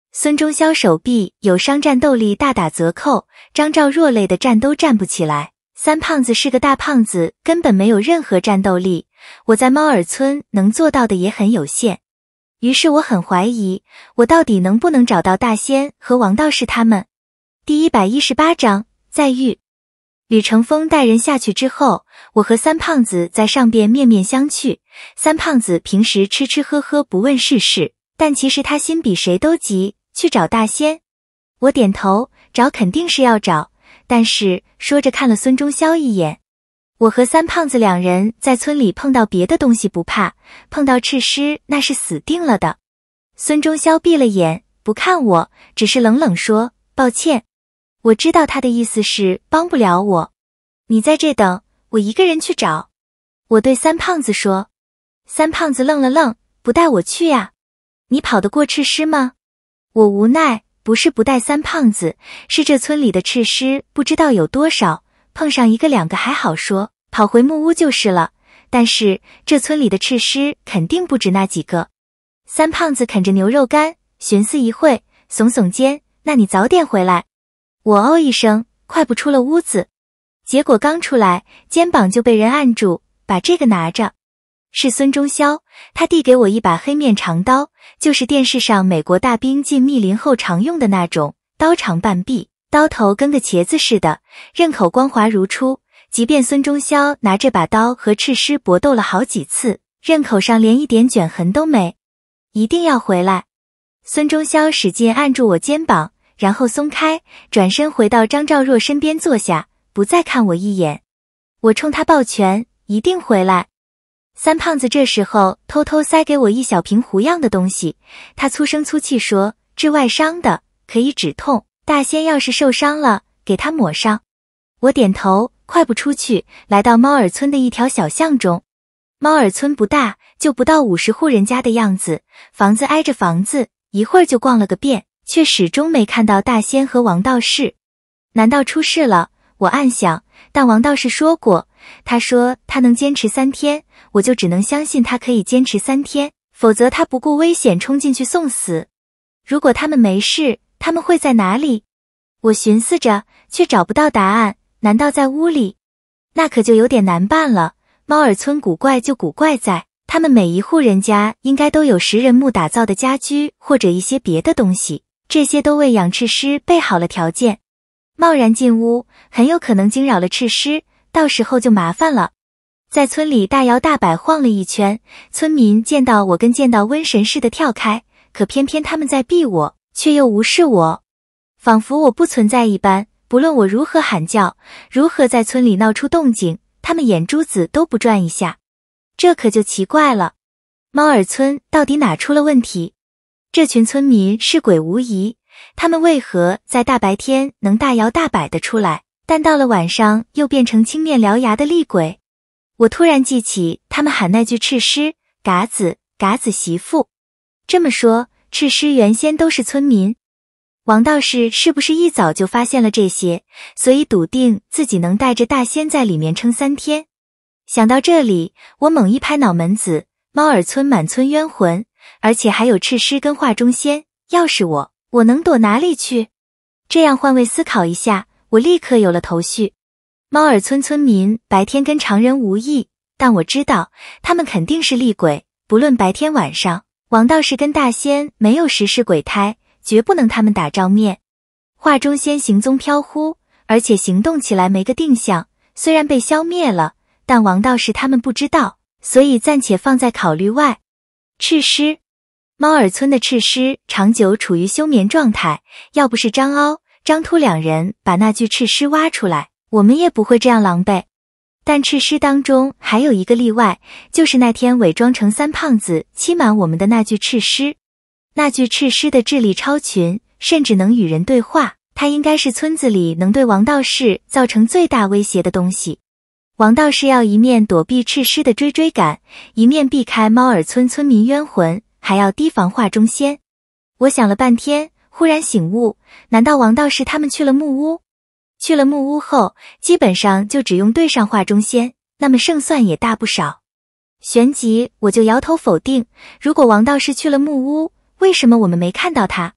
孙中霄手臂有伤，战斗力大打折扣，张兆若累得站都站不起来。三胖子是个大胖子，根本没有任何战斗力，我在猫耳村能做到的也很有限。于是我很怀疑，我到底能不能找到大仙和王道士他们。第118章再遇。吕成风带人下去之后，我和三胖子在上边面面相觑。三胖子平时吃吃喝喝不问世事，但其实他心比谁都急，去找大仙。我点头，找肯定是要找，但是说着看了孙中霄一眼。我和三胖子两人在村里碰到别的东西不怕，碰到赤尸那是死定了的。孙中霄闭了眼，不看我，只是冷冷说，抱歉。我知道他的意思是帮不了我。你在这等，我一个人去找。我对三胖子说。三胖子愣了愣，不带我去呀？你跑得过赤尸吗？我无奈，不是不带三胖子，是这村里的赤尸不知道有多少，碰上一个两个还好说，跑回木屋就是了，但是这村里的赤尸肯定不止那几个。三胖子啃着牛肉干，寻思一会，耸耸肩，那你早点回来。我哦一声，快步出了屋子，结果刚出来，肩膀就被人按住，把这个拿着。是孙中霄，他递给我一把黑面长刀，就是电视上美国大兵进密林后常用的那种，刀长半臂，刀头跟个茄子似的，刃口光滑如初。即便孙中霄拿这把刀和赤尸搏斗了好几次，刃口上连一点卷痕都没。一定要回来。孙中霄使劲按住我肩膀，然后松开，转身回到张兆若身边坐下，不再看我一眼。我冲他抱拳，一定回来。三胖子这时候偷偷塞给我一小瓶糊样的东西，他粗声粗气说，治外伤的，可以止痛，大仙要是受伤了，给他抹上。我点头，快步出去，来到猫耳村的一条小巷中。猫耳村不大，就不到50户人家的样子，房子挨着房子，一会儿就逛了个遍，却始终没看到大仙和王道士。难道出事了？我暗想，但王道士说过，他说他能坚持3天，我就只能相信他可以坚持3天，否则他不顾危险冲进去送死。如果他们没事，他们会在哪里？我寻思着，却找不到答案。难道在屋里？那可就有点难办了。猫耳村古怪就古怪在，他们每一户人家应该都有食人木打造的家居或者一些别的东西，这些都为养赤尸备好了条件。贸然进屋，很有可能惊扰了赤尸，到时候就麻烦了。在村里大摇大摆晃了一圈，村民见到我跟见到瘟神似的跳开，可偏偏他们在避我，却又无视我，仿佛我不存在一般。不论我如何喊叫，如何在村里闹出动静，他们眼珠子都不转一下。这可就奇怪了，猫耳村到底哪出了问题？这群村民是鬼无疑，他们为何在大白天能大摇大摆地出来，但到了晚上又变成青面獠牙的厉鬼？我突然记起他们喊那句赤尸，嘎子，嘎子媳妇。这么说，赤尸原先都是村民？王道士是不是一早就发现了这些，所以笃定自己能带着大仙在里面撑3天？想到这里，我猛一拍脑门子，猫耳村满村冤魂，而且还有赤尸跟画中仙，要是我能躲哪里去？这样换位思考一下，我立刻有了头绪。猫耳村村民白天跟常人无异，但我知道他们肯定是厉鬼，不论白天晚上，王道士跟大仙没有实施鬼胎，绝不能他们打照面。画中仙行踪飘忽，而且行动起来没个定向，虽然被消灭了，但王道士他们不知道，所以暂且放在考虑外。赤尸，猫耳村的赤尸长久处于休眠状态，要不是张凹、张秃两人把那具赤尸挖出来，我们也不会这样狼狈。但赤尸当中还有一个例外，就是那天伪装成三胖子欺瞒我们的那具赤尸。那具赤尸的智力超群，甚至能与人对话，他应该是村子里能对王道士造成最大威胁的东西。王道士要一面躲避赤尸的追赶，一面避开猫耳村村民冤魂，还要提防画中仙。我想了半天，忽然醒悟，难道王道士他们去了木屋？去了木屋后，基本上就只用对上画中仙，那么胜算也大不少。旋即我就摇头否定，如果王道士去了木屋，为什么我们没看到他？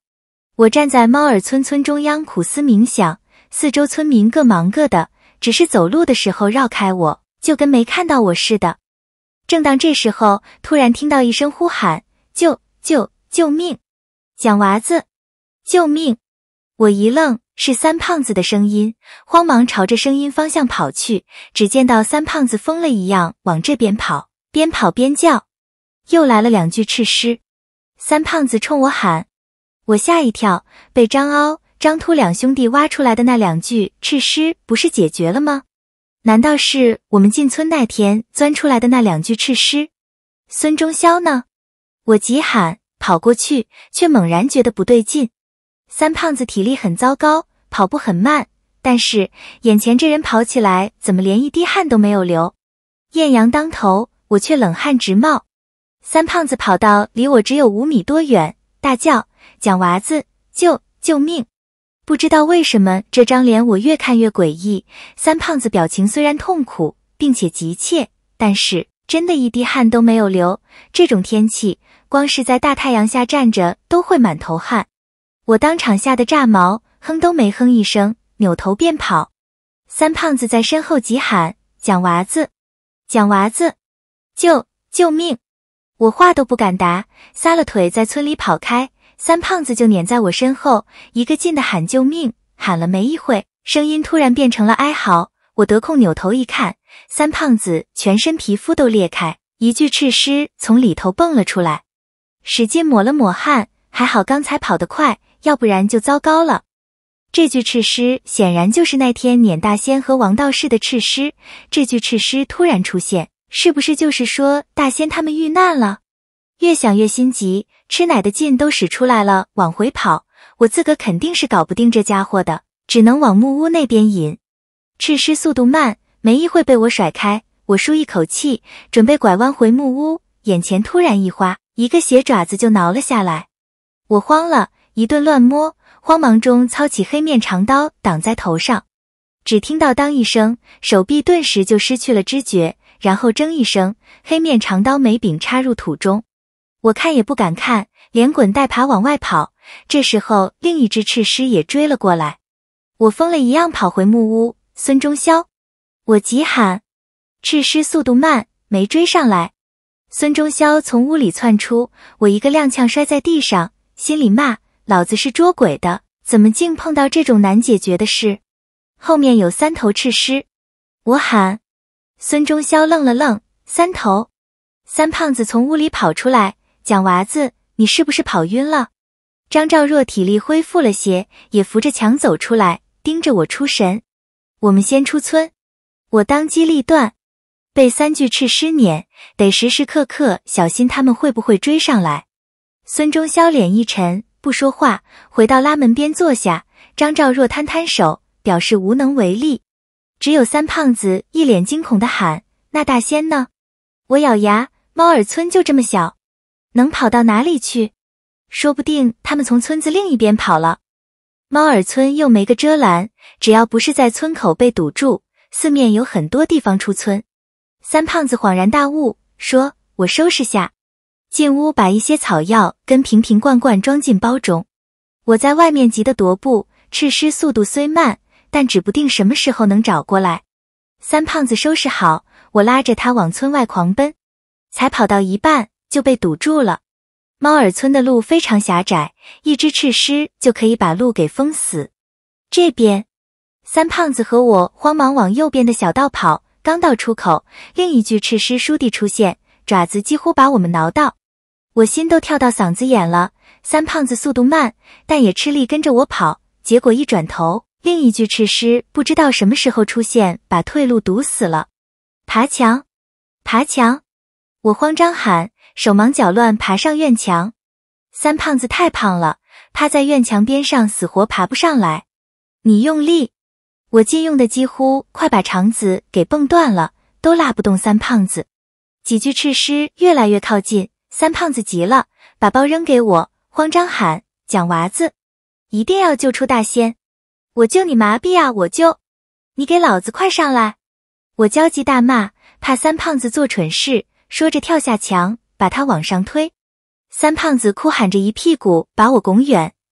我站在猫耳村村中央苦思冥想，四周村民各忙各的，只是走路的时候绕开我，就跟没看到我似的。正当这时候，突然听到一声呼喊：救命！蒋娃子，救命！我一愣，是三胖子的声音，慌忙朝着声音方向跑去，只见到三胖子疯了一样往这边跑，边跑边叫。又来了2具赤尸，三胖子冲我喊，我吓一跳，被张凹、张秃2兄弟挖出来的那2具赤尸不是解决了吗？难道是我们进村那天钻出来的那2具赤尸？孙中霄呢？我急喊，跑过去，却猛然觉得不对劲。三胖子体力很糟糕，跑步很慢，但是眼前这人跑起来怎么连一滴汗都没有流？艳阳当头，我却冷汗直冒。三胖子跑到离我只有5米多远，大叫：蒋娃子，救命！不知道为什么这张脸我越看越诡异，三胖子表情虽然痛苦并且急切，但是真的一滴汗都没有流，这种天气光是在大太阳下站着都会满头汗。我当场吓得炸毛，哼都没哼一声，扭头便跑。三胖子在身后急喊：蒋娃子，蒋娃子，救命！我话都不敢答，撒了腿在村里跑开，三胖子就撵在我身后，一个劲的喊救命，喊了没一会，声音突然变成了哀嚎。我得空扭头一看，三胖子全身皮肤都裂开，一具赤尸从里头蹦了出来，使劲抹了抹汗，还好刚才跑得快，要不然就糟糕了。这具赤尸显然就是那天撵大仙和王道士的赤尸，这具赤尸突然出现，是不是就是说大仙他们遇难了？越想越心急，吃奶的劲都使出来了，往回跑，我自个肯定是搞不定这家伙的，只能往木屋那边引。赤尸速度慢，没一会被我甩开，我舒一口气，准备拐弯回木屋，眼前突然一花，一个鞋爪子就挠了下来。我慌了，一顿乱摸，慌忙中操起黑面长刀挡在头上，只听到当一声，手臂顿时就失去了知觉，然后铮一声，黑面长刀眉柄插入土中。我看也不敢看，连滚带爬往外跑。这时候另一只赤尸也追了过来，我疯了一样跑回木屋。孙中霄，我急喊，赤尸速度慢，没追上来。孙中霄从屋里窜出，我一个踉跄摔在地上，心里骂，老子是捉鬼的，怎么竟碰到这种难解决的事？后面有3头赤尸，我喊。孙中霄愣了愣，3头？三胖子从屋里跑出来，蒋娃子，你是不是跑晕了？张兆若体力恢复了些，也扶着墙走出来，盯着我出神。我们先出村。我当机立断，被3具赤尸撵，得时时刻刻小心他们会不会追上来。孙中霄脸一沉，不说话，回到拉门边坐下。张兆若摊摊手，表示无能为力。只有三胖子一脸惊恐地喊：那大仙呢？我咬牙，猫耳村就这么小，能跑到哪里去？说不定他们从村子另一边跑了。猫耳村又没个遮拦，只要不是在村口被堵住，四面有很多地方出村。三胖子恍然大悟，说：我收拾下。进屋把一些草药跟瓶瓶罐罐装进包中。我在外面急得踱步，赤尸速度虽慢，但指不定什么时候能找过来。三胖子收拾好，我拉着他往村外狂奔，才跑到一半就被堵住了。猫耳村的路非常狭窄，一只赤尸就可以把路给封死。这边，三胖子和我慌忙往右边的小道跑，刚到出口，另一具赤尸倏地出现，爪子几乎把我们挠到。我心都跳到嗓子眼了，三胖子速度慢，但也吃力跟着我跑，结果一转头，另一具赤尸不知道什么时候出现，把退路堵死了。爬墙！爬墙！我慌张喊，手忙脚乱爬上院墙。三胖子太胖了，趴在院墙边上死活爬不上来。你用力！我尽用的几乎快把肠子给蹦断了，都拉不动三胖子。几具赤尸越来越靠近，三胖子急了，把包扔给我，慌张喊：蒋娃子，一定要救出大仙！我救你麻痹啊，我救！你给老子快上来！我焦急大骂，怕三胖子做蠢事，说着跳下墙，把他往上推。三胖子哭喊着一屁股把我拱远，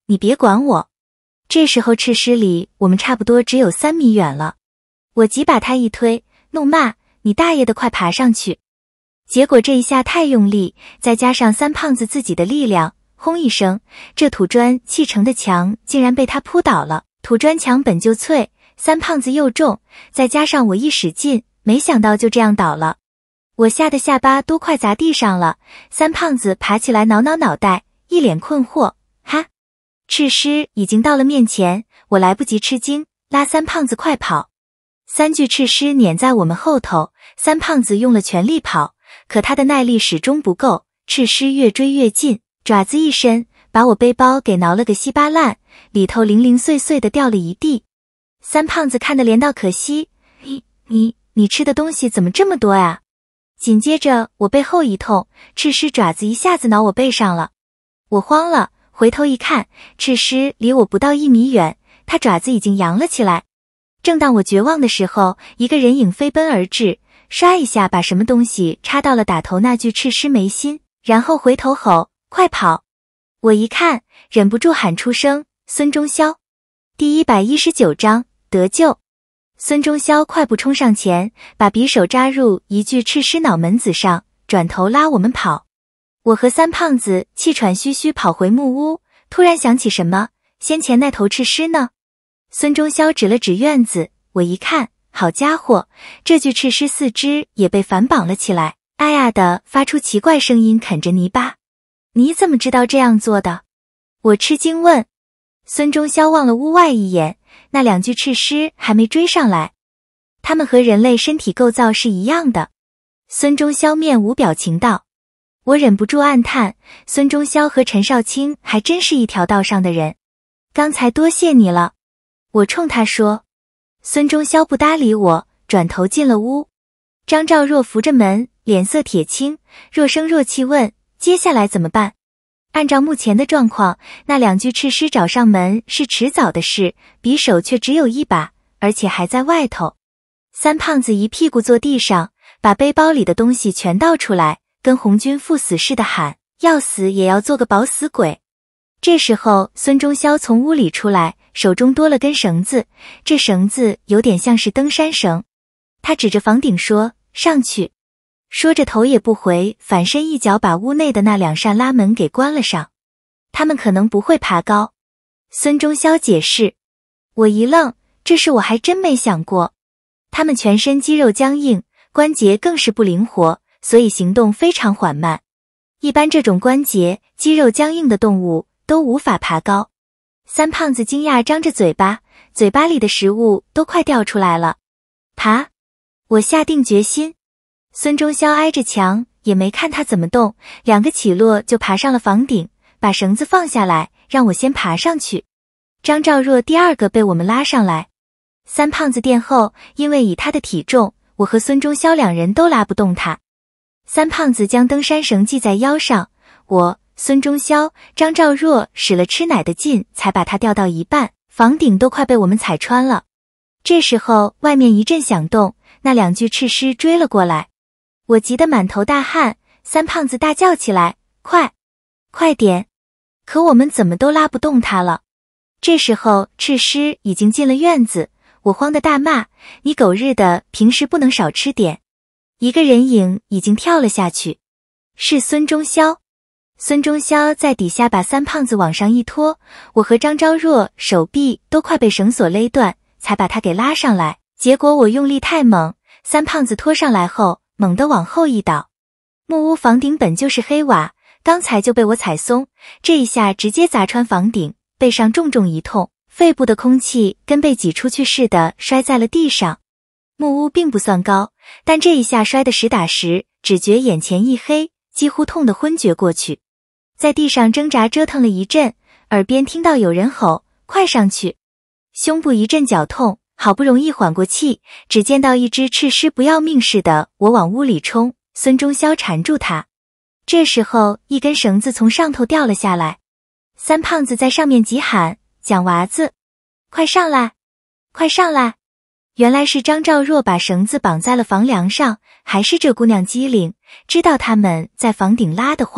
你别管我。这时候赤尸离我们差不多只有3米远了，我急把他一推，怒骂你大爷的，快爬上去。结果这一下太用力，再加上三胖子自己的力量，轰一声，这土砖砌成的墙竟然被他扑倒了。土砖墙本就脆，三胖子又重，再加上我一使劲，没想到就这样倒了。我吓得下巴都快砸地上了。三胖子爬起来挠挠脑袋，一脸困惑。哈！赤尸已经到了面前，我来不及吃惊，拉三胖子快跑。3具赤尸撵在我们后头，三胖子用了全力跑，可他的耐力始终不够，赤尸越追越近，爪子一伸，把我背包给挠了个稀巴烂，里头零零碎碎的掉了一地。三胖子看得怜到可惜，你吃的东西怎么这么多呀？紧接着我背后一痛，赤尸爪子一下子挠我背上了。我慌了，回头一看，赤尸离我不到1米远，他爪子已经扬了起来。正当我绝望的时候，一个人影飞奔而至，唰一下把什么东西插到了打头那具赤尸眉心，然后回头吼快跑。我一看，忍不住喊出声孙中霄。第119章得救。孙中霄快步冲上前，把匕首扎入一具赤尸脑门子上，转头拉我们跑。我和三胖子气喘吁吁跑回木屋，突然想起什么，先前那头赤尸呢？孙中霄指了指院子，我一看，好家伙，这具赤尸4肢也被反绑了起来，哎呀的发出奇怪声音，啃着泥巴。你怎么知道这样做的？我吃惊问。孙中霄望了屋外一眼，那2具赤尸还没追上来，他们和人类身体构造是一样的。孙中霄面无表情道。我忍不住暗叹，孙中霄和陈少卿还真是一条道上的人。刚才多谢你了，我冲他说。孙中霄不搭理我，转头进了屋。张兆若扶着门，脸色铁青，弱声弱气问，接下来怎么办？按照目前的状况，那2具赤尸找上门是迟早的事，匕首却只有1把，而且还在外头。三胖子一屁股坐地上，把背包里的东西全倒出来，跟红军赴死似的喊，要死也要做个饱死鬼。这时候孙中霄从屋里出来，手中多了根绳子，这绳子有点像是登山绳。他指着房顶说，上去。说着头也不回，反身一脚把屋内的那2扇拉门给关了上。他们可能不会爬高。孙中霄解释。我一愣，这事我还真没想过。他们全身肌肉僵硬，关节更是不灵活，所以行动非常缓慢。一般这种关节、肌肉僵硬的动物都无法爬高。三胖子惊讶张着嘴巴，嘴巴里的食物都快掉出来了。爬！我下定决心。孙中霄挨着墙，也没看他怎么动，2个起落就爬上了房顶，把绳子放下来，让我先爬上去。张兆若第2个被我们拉上来。三胖子殿后，因为以他的体重，我和孙中霄2人都拉不动他。三胖子将登山绳系在腰上，我、孙中霄、张兆若使了吃奶的劲，才把他吊到一半，房顶都快被我们踩穿了。这时候外面一阵响动，那2具赤尸追了过来。我急得满头大汗，三胖子大叫起来，快点！可我们怎么都拉不动他了。这时候赤尸已经进了院子，我慌得大骂，你狗日的，平时不能少吃点。一个人影已经跳了下去，是孙中霄。孙中霄在底下把三胖子往上一拖，我和张昭若手臂都快被绳索勒断，才把他给拉上来。结果我用力太猛，三胖子拖上来后猛地往后一倒。木屋房顶本就是黑瓦，刚才就被我踩松，这一下直接砸穿房顶，背上重重一痛，肺部的空气跟被挤出去似的摔在了地上。木屋并不算高，但这一下摔得实打实，只觉眼前一黑，几乎痛得昏厥过去。在地上挣扎折腾了一阵，耳边听到有人吼，快上去！胸部一阵绞痛，好不容易缓过气，只见到一只赤尸不要命似的我往屋里冲，孙中霄缠住他。这时候一根绳子从上头掉了下来，三胖子在上面急喊，蒋娃子，快上来，快上来！原来是张兆若把绳子绑在了房梁上，还是这姑娘机灵，知道他们在房顶拉的话，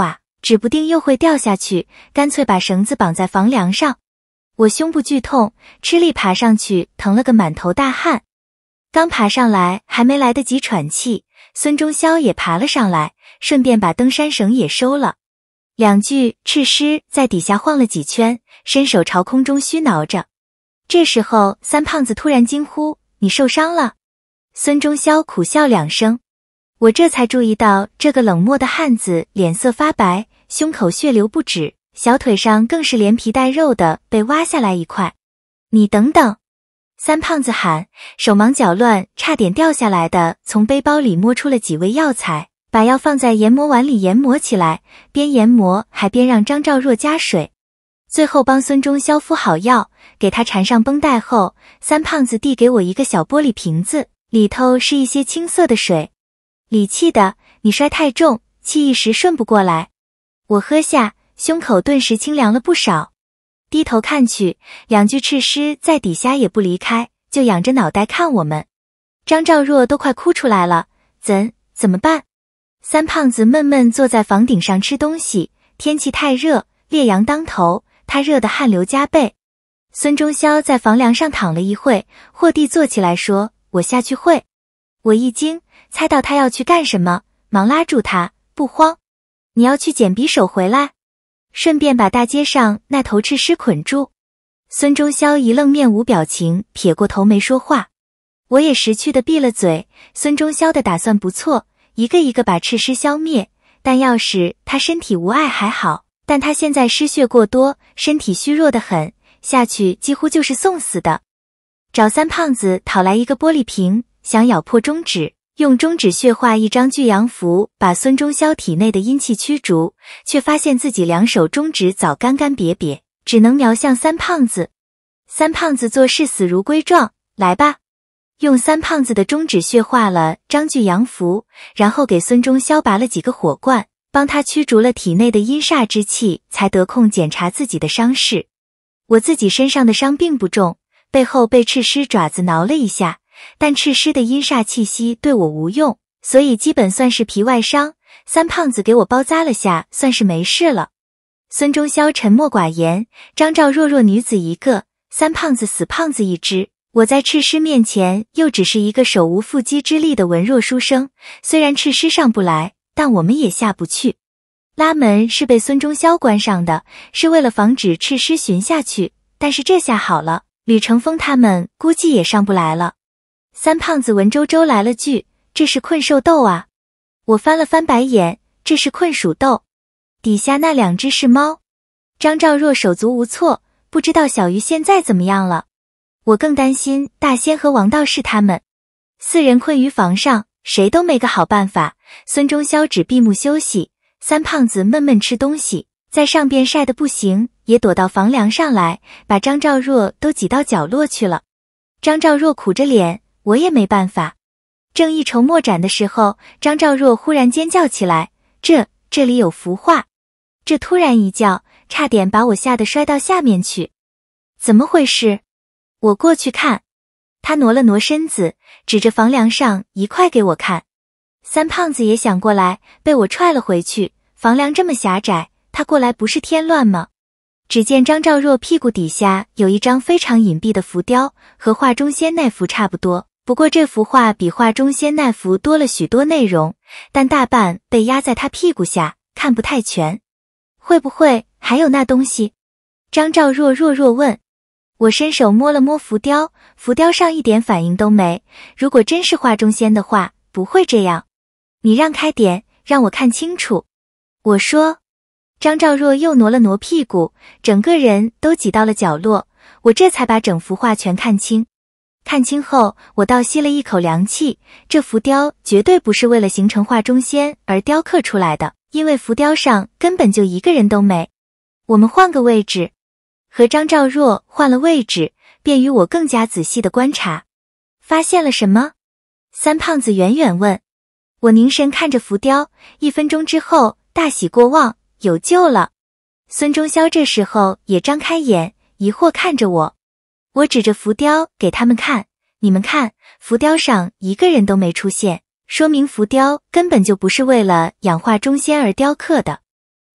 指不定又会掉下去，干脆把绳子绑在房梁上。我胸部剧痛，吃力爬上去，疼了个满头大汗。刚爬上来，还没来得及喘气，孙中霄也爬了上来，顺便把登山绳也收了。两具赤尸在底下晃了几圈，伸手朝空中虚挠着。这时候，三胖子突然惊呼：“你受伤了！”孙中霄苦笑两声。我这才注意到，这个冷漠的汉子脸色发白，胸口血流不止，小腿上更是连皮带肉的被挖下来一块。你等等！三胖子喊，手忙脚乱，差点掉下来的从背包里摸出了几味药材，把药放在研磨碗里研磨起来，边研磨还边让张兆若加水。最后帮孙中霄敷好药，给他缠上绷带后，三胖子递给我一个小玻璃瓶子，里头是一些青色的水。理气的，你摔太重，气一时顺不过来。我喝下，胸口顿时清凉了不少。低头看去，两具赤尸在底下也不离开，就仰着脑袋看我们。张兆若都快哭出来了，怎么办？三胖子闷闷坐在房顶上吃东西，天气太热，烈阳当头，他热得汗流浃背。孙中霄在房梁上躺了一会，霍地坐起来说：“我下去会。”我一惊，猜到他要去干什么，忙拉住他：“不慌，你要去捡匕首回来，顺便把大街上那头赤尸捆住。”孙中霄一愣，面无表情，撇过头没说话。我也识趣的闭了嘴。孙中霄的打算不错，一个一个把赤尸消灭，但要是他身体无碍还好，但他现在失血过多，身体虚弱得很，下去几乎就是送死的。找三胖子讨来一个玻璃瓶，想咬破中指，用中指穴画一张巨阳符，把孙中霄体内的阴气驱逐，却发现自己两手中指早干干瘪瘪，只能瞄向三胖子。三胖子做事死如归状，来吧。用三胖子的中指穴画了张巨阳符，然后给孙中霄拔了几个火罐，帮他驱逐了体内的阴煞之气，才得空检查自己的伤势。我自己身上的伤并不重，背后被赤尸爪子挠了一下，但赤尸的阴煞气息对我无用，所以基本算是皮外伤。三胖子给我包扎了下，算是没事了。孙中霄沉默寡言，张兆若女子一个，三胖子死胖子一只。我在赤尸面前又只是一个手无缚鸡之力的文弱书生，虽然赤尸上不来，但我们也下不去。拉门是被孙中霄关上的，是为了防止赤尸寻下去，但是这下好了，吕成风他们估计也上不来了。三胖子文绉绉来了句：“这是困兽斗啊！”我翻了翻白眼：“这是困鼠斗。”底下那两只是猫。张兆若手足无措，不知道小鱼现在怎么样了。我更担心大仙和王道士他们。四人困于房上，谁都没个好办法。孙中霄只闭目休息，三胖子闷闷吃东西，在上边晒得不行，也躲到房梁上来，把张兆若都挤到角落去了。张兆若苦着脸，我也没办法。正一筹莫展的时候，张兆若忽然尖叫起来：“这里有符画！”这突然一叫，差点把我吓得摔到下面去。怎么回事？我过去看，他挪了挪身子，指着房梁上一块给我看。三胖子也想过来，被我踹了回去。房梁这么狭窄，他过来不是添乱吗？只见张兆若屁股底下有一张非常隐蔽的浮雕，和画中仙那幅差不多，不过这幅画比画中仙那幅多了许多内容，但大半被压在他屁股下，看不太全。会不会还有那东西？张兆若弱弱问。我伸手摸了摸浮雕，浮雕上一点反应都没。如果真是画中仙的话，不会这样。你让开点，让我看清楚。我说。张兆若又挪了挪屁股，整个人都挤到了角落，我这才把整幅画全看清。看清后，我倒吸了一口凉气，这浮雕绝对不是为了形成画中仙而雕刻出来的，因为浮雕上根本就一个人都没。我们换个位置。和张兆若换了位置，便于我更加仔细的观察。发现了什么？三胖子远远问。我凝神看着浮雕，1分钟之后大喜过望，有救了。孙中霄这时候也张开眼，疑惑看着我。我指着浮雕给他们看，你们看，浮雕上一个人都没出现，说明浮雕根本就不是为了养画中仙而雕刻的。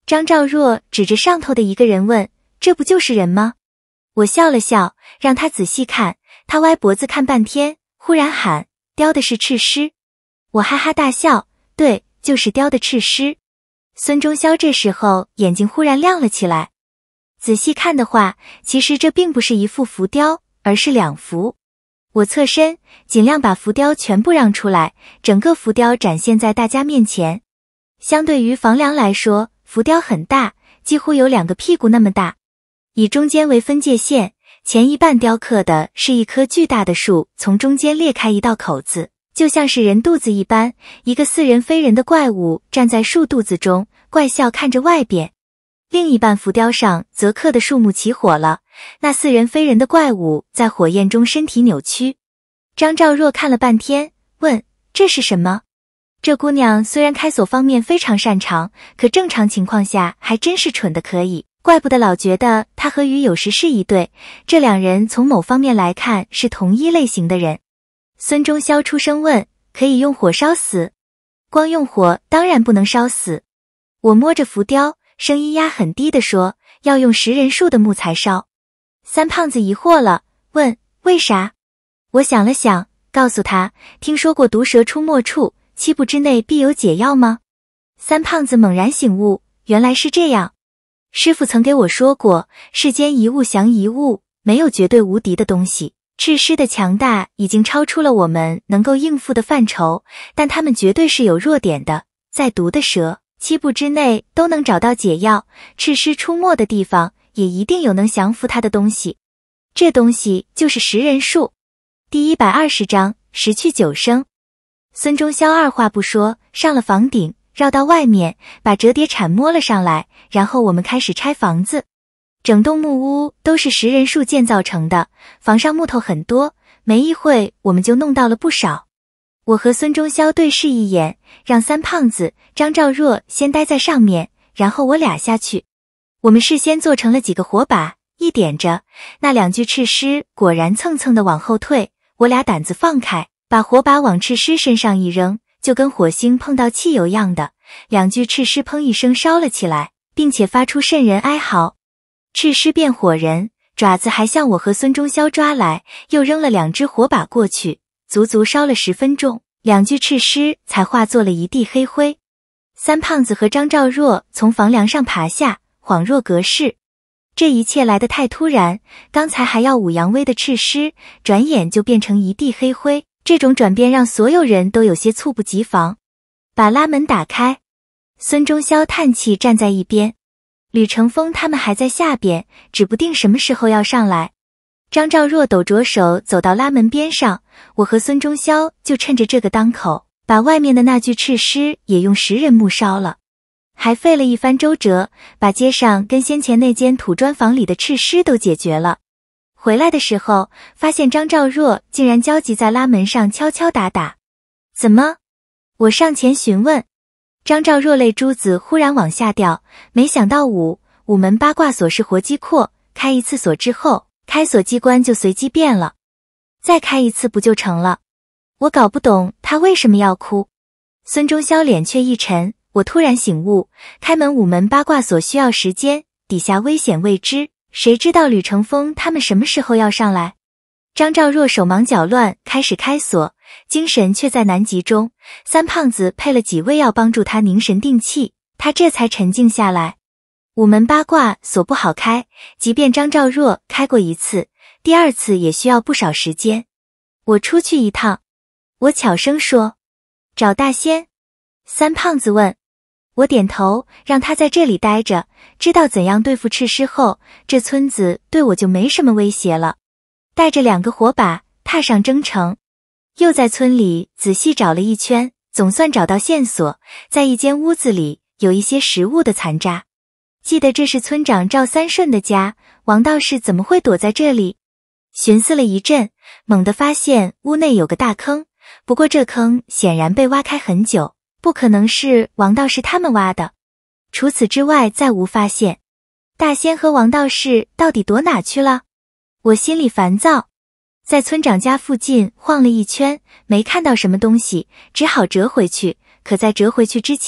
张兆若指着上头的一个人问，这不就是人吗？我笑了笑，让他仔细看，他歪脖子看半天，忽然喊，雕的是赤狮。我哈哈大笑，对，就是雕的赤狮。孙中霄这时候眼睛忽然亮了起来。仔细看的话，其实这并不是一副浮雕，而是两幅。我侧身，尽量把浮雕全部让出来，整个浮雕展现在大家面前。相对于房梁来说，浮雕很大，几乎有2个屁股那么大。以中间为分界线，前一半雕刻的是一棵巨大的树，从中间裂开一道口子，就像是人肚子一般，一个似人非人的怪物站在树肚子中，怪笑看着外边。另一半浮雕上则刻的树木起火了，那似人非人的怪物在火焰中身体扭曲。张兆若看了半天，问，这是什么？这姑娘虽然开锁方面非常擅长，可正常情况下还真是蠢得可以，怪不得老觉得她和鱼有时是一对，这两人从某方面来看是同一类型的人。孙中霄出声问，可以用火烧死？光用火当然不能烧死。我摸着浮雕，声音压很低地说，要用食人树的木材烧。三胖子疑惑了，问，为啥？我想了想，告诉他，听说过毒蛇出没处，7步之内必有解药吗？三胖子猛然醒悟，原来是这样。师父曾给我说过，世间一物降一物，没有绝对无敌的东西。赤狮的强大已经超出了我们能够应付的范畴，但他们绝对是有弱点的。再毒的蛇，7步之内都能找到解药，赤狮出没的地方也一定有能降服它的东西。这东西就是食人树。第120章，十去九生。孙中霄二话不说，上了房顶，绕到外面，把折叠铲摸了上来，然后我们开始拆房子。整栋木屋都是食人树建造成的，房上木头很多，没一会我们就弄到了不少。我和孙中霄对视一眼，让三胖子、张兆若先待在上面，然后我俩下去。我们事先做成了几个火把，一点着，那2具赤狮果然蹭蹭的往后退，我俩胆子放开，把火把往赤狮身上一扔，就跟火星碰到汽油样的，2具赤狮砰一声烧了起来，并且发出瘆人哀嚎。赤狮变火人，爪子还向我和孙中霄抓来，又扔了2只火把过去，足足烧了10分钟，2具赤狮才化作了一地黑灰。三胖子和张兆若从房梁上爬下，恍若隔世。这一切来得太突然，刚才还耀武扬威的赤狮，转眼就变成一地黑灰，这种转变让所有人都有些猝不及防。把拉门打开，孙中霄叹气站在一边。吕成风他们还在下边，指不定什么时候要上来。张兆若抖着手走到拉门边上，我和孙中霄就趁着这个当口，把外面的那具赤狮也用食人木烧了，还费了一番周折，把街上跟先前那间土砖房里的赤狮都解决了。回来的时候，发现张兆若竟然焦急在拉门上敲敲打打。怎么？我上前询问。张兆若泪珠子忽然往下掉，没想到午门八卦锁是活机括，开一次锁之后，开锁机关就随机变了，再开一次不就成了？我搞不懂他为什么要哭。孙中霄脸却一沉，我突然醒悟，开门午门八卦锁需要时间，底下危险未知，谁知道吕成风他们什么时候要上来？张兆若手忙脚乱开始开锁，精神却在难集中。三胖子配了几味药帮助他凝神定气，他这才沉静下来。午门八卦锁不好开，即便张兆若开过一次，第2次也需要不少时间。我出去一趟。我悄声说，找大仙？三胖子问。我点头，让他在这里待着，知道怎样对付赤狮后，这村子对我就没什么威胁了。带着2个火把，踏上征程。又在村里仔细找了一圈，总算找到线索，在一间屋子里有一些食物的残渣。记得这是村长赵三顺的家，王道士怎么会躲在这里？寻思了一阵，猛地发现屋内有个大坑，不过这坑显然被挖开很久，不可能是王道士他们挖的。除此之外再无发现。大仙和王道士到底躲哪去了？我心里烦躁，在村长家附近晃了一圈，没看到什么东西，只好折回去。可在折回去之前，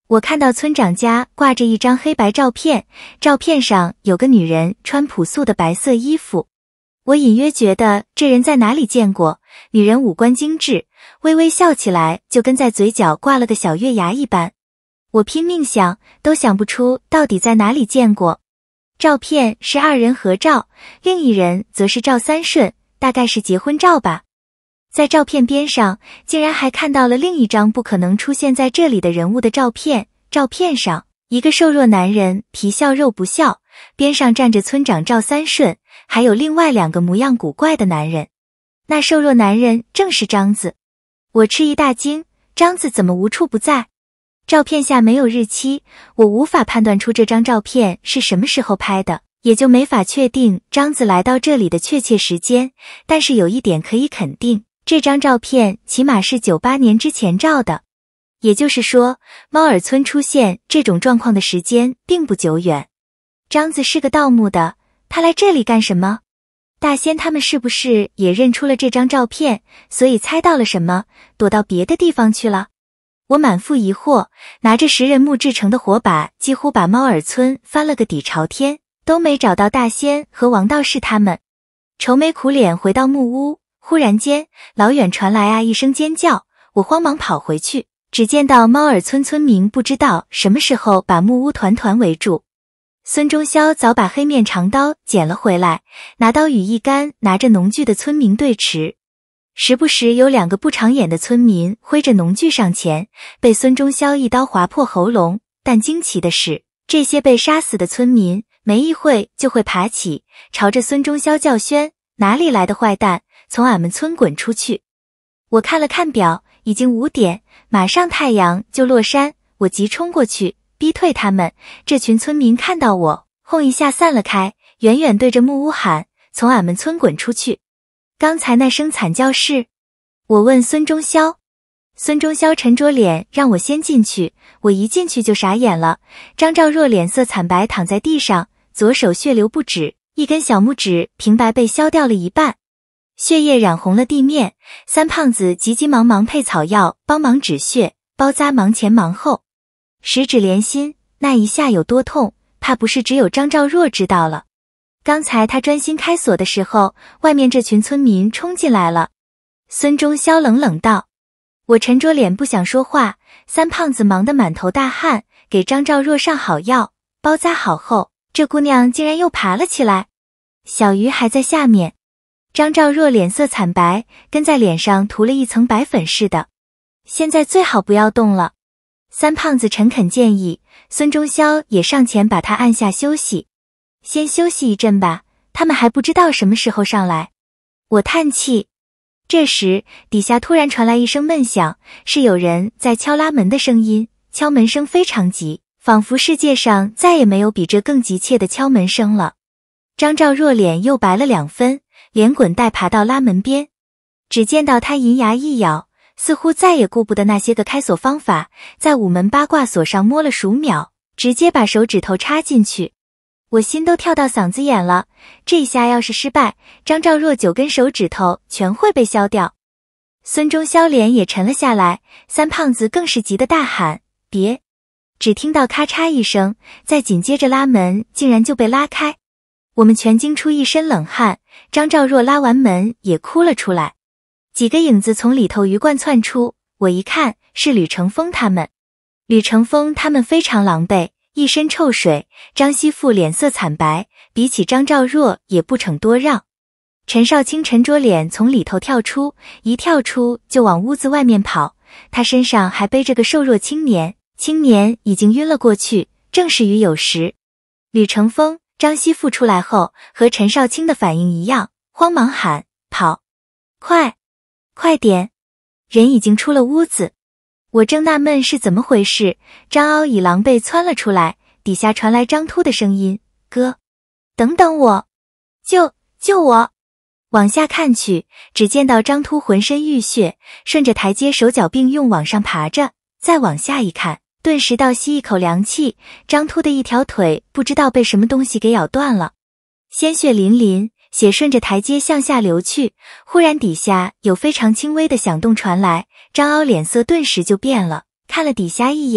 我看到村长家挂着一张黑白照片，照片上有个女人穿朴素的白色衣服。我隐约觉得这人在哪里见过，女人五官精致，微微笑起来就跟在嘴角挂了个小月牙一般。我拼命想，都想不出到底在哪里见过。照片是二人合照，另一人则是赵三顺，大概是结婚照吧。在照片边上，竟然还看到了另一张不可能出现在这里的人物的照片。照片上，一个瘦弱男人皮笑肉不笑，边上站着村长赵三顺，还有另外2个模样古怪的男人。那瘦弱男人正是张子。我吃一大惊，张子怎么无处不在？照片下没有日期，我无法判断出这张照片是什么时候拍的，也就没法确定张子来到这里的确切时间。但是有一点可以肯定，这张照片起码是98年之前照的。也就是说，猫耳村出现这种状况的时间并不久远。张子是个盗墓的，他来这里干什么？大仙他们是不是也认出了这张照片，所以猜到了什么，躲到别的地方去了？我满腹疑惑，拿着食人木制成的火把，几乎把猫耳村翻了个底朝天，都没找到大仙和王道士他们。愁眉苦脸回到木屋，忽然间，老远传来啊一声尖叫，我慌忙跑回去，只见到猫耳村村民不知道什么时候把木屋团团围住。孙中霄早把黑面长刀捡了回来，拿刀与一干拿着农具的村民对持。时不时有2个不长眼的村民挥着农具上前，被孙中霄一刀划破喉咙。但惊奇的是，这些被杀死的村民没一会就会爬起，朝着孙中霄叫宣：哪里来的坏蛋，从俺们村滚出去！我看了看表，已经5点，马上太阳就落山。我急冲过去，逼退他们。这群村民看到我，轰一下散了开，远远对着木屋喊：从俺们村滚出去！刚才那声惨叫是？我问孙中霄。孙中霄沉着脸让我先进去，我一进去就傻眼了。张兆若脸色惨白躺在地上，左手血流不止，一根小拇指平白被削掉了一半，血液染红了地面。三胖子急急忙忙配草药帮忙止血，包扎忙前忙后。十指连心，那一下有多痛，怕不是只有张兆若知道了。刚才他专心开锁的时候，外面这群村民冲进来了。孙中霄冷冷道。我沉着脸不想说话，三胖子忙得满头大汗，给张兆若上好药，包扎好后，这姑娘竟然又爬了起来。小鱼还在下面。张兆若脸色惨白，跟在脸上涂了一层白粉似的。现在最好不要动了。三胖子诚恳建议，孙中霄也上前把他按下休息。先休息一阵吧，他们还不知道什么时候上来。我叹气。这时底下突然传来一声闷响，是有人在敲拉门的声音，敲门声非常急，仿佛世界上再也没有比这更急切的敲门声了。张兆若脸又白了2分，连滚带爬到拉门边，只见到他银牙一咬，似乎再也顾不得那些个开锁方法，在午门八卦锁上摸了数秒，直接把手指头插进去。我心都跳到嗓子眼了，这下要是失败，张兆若9根手指头全会被削掉。孙中霄脸也沉了下来，三胖子更是急得大喊：别！只听到咔嚓一声，再紧接着拉门竟然就被拉开。我们全惊出一身冷汗，张兆若拉完门也哭了出来。几个影子从里头鱼贯窜出，我一看是吕成风他们。吕成风他们非常狼狈，一身臭水，张熙富脸色惨白，比起张兆若也不逞多让。陈少卿沉着脸从里头跳出，一跳出就往屋子外面跑，他身上还背着个瘦弱青年，青年已经晕了过去，正是于有时。吕成风、张熙富出来后，和陈少卿的反应一样，慌忙喊：跑！快点！人已经出了屋子。我正纳闷是怎么回事，张凹已狼狈窜了出来，底下传来张秃的声音：哥，等等我，救我！往下看去，只见到张秃浑身浴血，顺着台阶手脚并用往上爬着，再往下一看，顿时倒吸一口凉气，张秃的一条腿不知道被什么东西给咬断了，鲜血淋淋，血顺着台阶向下流去。忽然底下有非常轻微的响动传来，张凹脸色顿时就变了，看了底下一眼，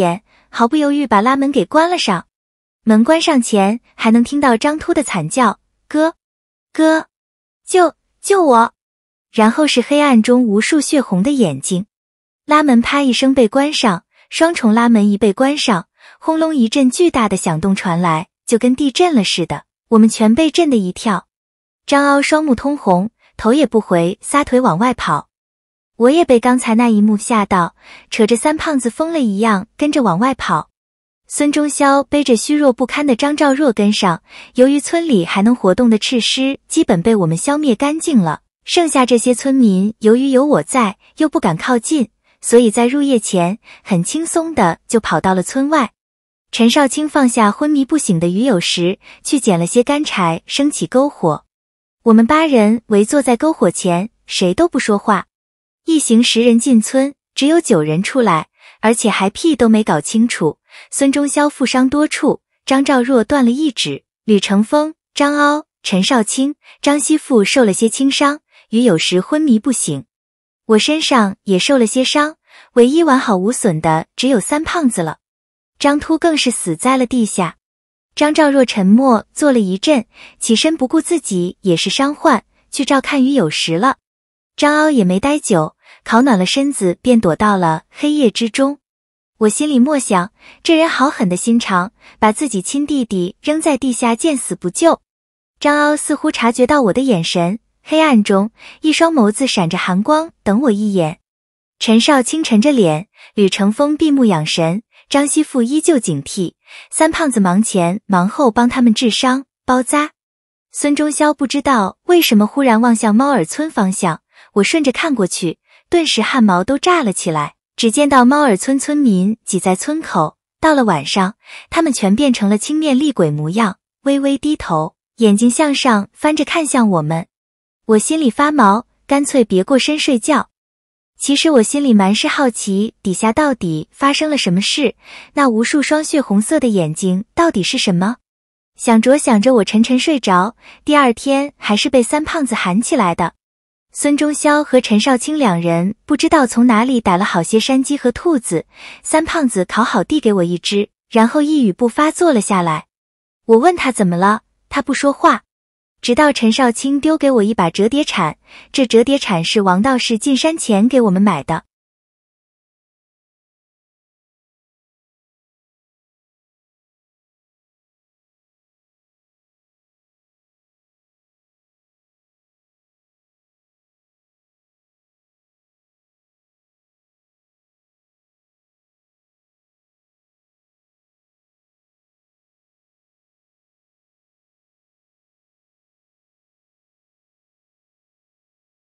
毫不犹豫把拉门给关了上。门关上前，还能听到张秃的惨叫：哥，哥，救我！然后是黑暗中无数血红的眼睛。拉门啪一声被关上，双重拉门一被关上，轰隆一阵巨大的响动传来，就跟地震了似的，我们全被震得一跳。张凹双目通红，头也不回，撒腿往外跑。我也被刚才那一幕吓到，扯着三胖子疯了一样跟着往外跑。孙中霄背着虚弱不堪的张兆若跟上，由于村里还能活动的赤尸基本被我们消灭干净了，剩下这些村民由于有我在，又不敢靠近，所以在入夜前很轻松的就跑到了村外。陈少卿放下昏迷不醒的于有时，去捡了些干柴升起篝火。我们8人围坐在篝火前，谁都不说话。一行10人进村，只有9人出来，而且还屁都没搞清楚。孙中霄负伤多处，张兆若断了一指，吕成风、张凹、陈少卿、张希富受了些轻伤，于有时昏迷不醒。我身上也受了些伤，唯一完好无损的只有三胖子了。张秃更是死在了地下。张兆若沉默坐了一阵，起身不顾自己也是伤患，去照看于有时了。张凹也没待久，烤暖了身子，便躲到了黑夜之中。我心里默想，这人好狠的心肠，把自己亲弟弟扔在地下见死不救。张凹似乎察觉到我的眼神，黑暗中一双眸子闪着寒光，等我一眼。陈少卿沉着脸，吕成风闭目养神，张希富依旧警惕，三胖子忙前忙后帮他们治伤包扎。孙中霄不知道为什么忽然望向猫耳村方向，我顺着看过去，顿时汗毛都炸了起来。只见到猫耳村村民挤在村口，到了晚上，他们全变成了青面厉鬼模样，微微低头，眼睛向上翻着看向我们。我心里发毛，干脆别过身睡觉。其实我心里蛮是好奇，底下到底发生了什么事，那无数双血红色的眼睛到底是什么？想着想着，我沉沉睡着，第二天还是被三胖子喊起来的。孙中霄和陈少卿2人不知道从哪里逮了好些山鸡和兔子，三胖子烤好递给我一只，然后一语不发坐了下来。我问他怎么了，他不说话。直到陈少卿丢给我一把折叠铲，这折叠铲是王道士进山前给我们买的。